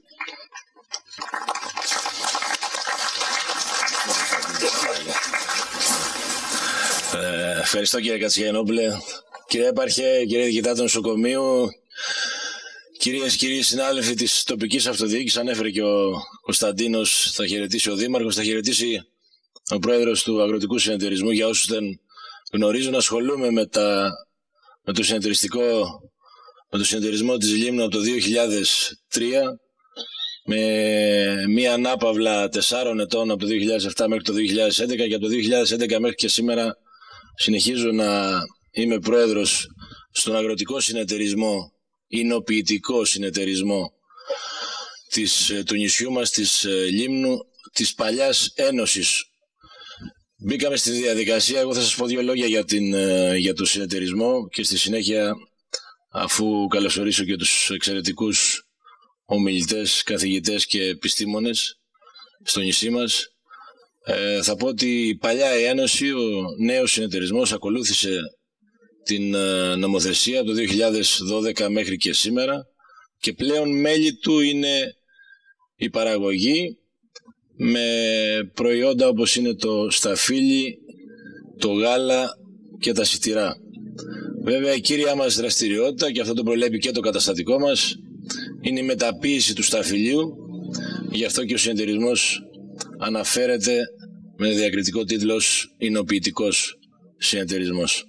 Ευχαριστώ κύριε Κατσιανόπουλε. Κύριε Έπαρχε, κύριε Διοικητά του Νοσοκομείου, κυρίες και κύριοι συνάδελφοι της τοπικής αυτοδιοίκησης, ανέφερε και ο Κωνσταντίνος, θα χαιρετήσει ο Δήμαρχος, θα χαιρετήσει ο Πρόεδρος του Αγροτικού Συνεταιρισμού. Για όσους δεν γνωρίζουν, ασχολούμαι με το συνεταιρισμό της Λίμνου από το 2003, με μία ανάπαυλα 4 ετών από το 2007 μέχρι το 2011, και από το 2011 μέχρι και σήμερα συνεχίζω να είμαι πρόεδρος στον αγροτικό συνεταιρισμό, εινοποιητικό συνεταιρισμό του νησιού μας, της Λίμνου, της παλιάς Ένωσης. Μπήκαμε στη διαδικασία, εγώ θα σας πω 2 λόγια για το συνεταιρισμό και στη συνέχεια, αφού καλωσορίσω και τους εξαιρετικούς ομιλητές, καθηγητές και επιστήμονες στο νησί μας, θα πω ότι η παλιά Ένωση, ο νέος συνεταιρισμός, ακολούθησε την νομοθεσία από το 2012 μέχρι και σήμερα, και πλέον μέλη του είναι η παραγωγή με προϊόντα όπως είναι το σταφύλι, το γάλα και τα σιτηρά. Βέβαια η κύρια μας δραστηριότητα, και αυτό το προβλέπει και το καταστατικό μας, είναι η μεταποίηση του σταφυλίου. Γι' αυτό και ο συνεταιρισμός αναφέρεται με διακριτικό τίτλο ως εινοποιητικός συνεταιρισμός.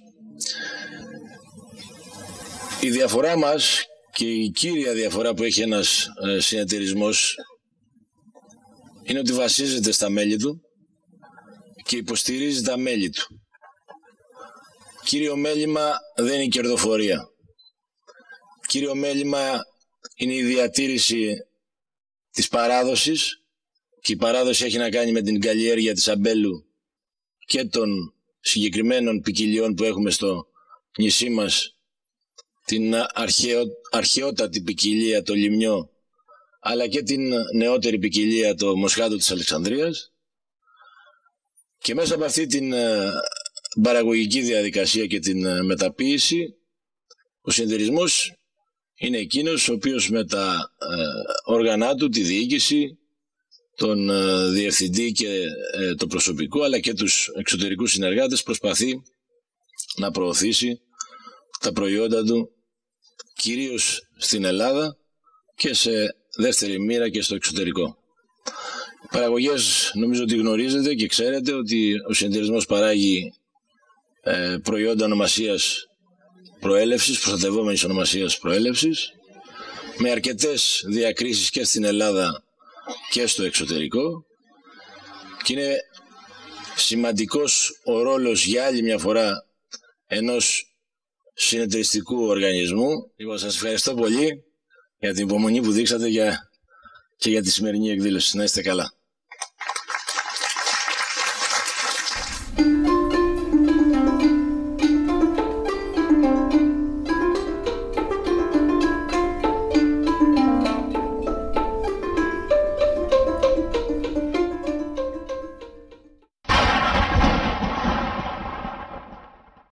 Η διαφορά μας, και η κύρια διαφορά που έχει ένας συνεταιρισμός, είναι ότι βασίζεται στα μέλη του και υποστηρίζει τα μέλη του. Κύριο μέλημα δεν είναι η κερδοφορία. Κύριο μέλημα είναι η διατήρηση της παράδοσης, και η παράδοση έχει να κάνει με την καλλιέργεια της αμπέλου και των συγκεκριμένων ποικιλιών που έχουμε στο νησί μας, την αρχαιότατη ποικιλία, το λιμνιό, αλλά και την νεότερη ποικιλία, το Μοσχάτο της Αλεξανδρίας. Και μέσα από αυτή την παραγωγική διαδικασία και την μεταποίηση, ο συνεταιρισμός είναι εκείνος ο οποίος με τα όργανά του, τη διοίκηση, τον διευθυντή και το προσωπικό, αλλά και τους εξωτερικούς συνεργάτες, προσπαθεί να προωθήσει τα προϊόντα του κυρίως στην Ελλάδα και σε δεύτερη μοίρα και στο εξωτερικό. Οι παραγωγές, νομίζω ότι γνωρίζετε και ξέρετε ότι ο συνεταιρισμός παράγει προϊόντα ονομασίας προέλευσης, προστατευόμενης ονομασίας προέλευσης, με αρκετές διακρίσεις και στην Ελλάδα και στο εξωτερικό, και είναι σημαντικός ο ρόλος για άλλη μια φορά ενός συνεταιριστικού οργανισμού. Λοιπόν, σας ευχαριστώ πολύ για την υπομονή που δείξατε και για τη σημερινή εκδήλωση. Να είστε καλά.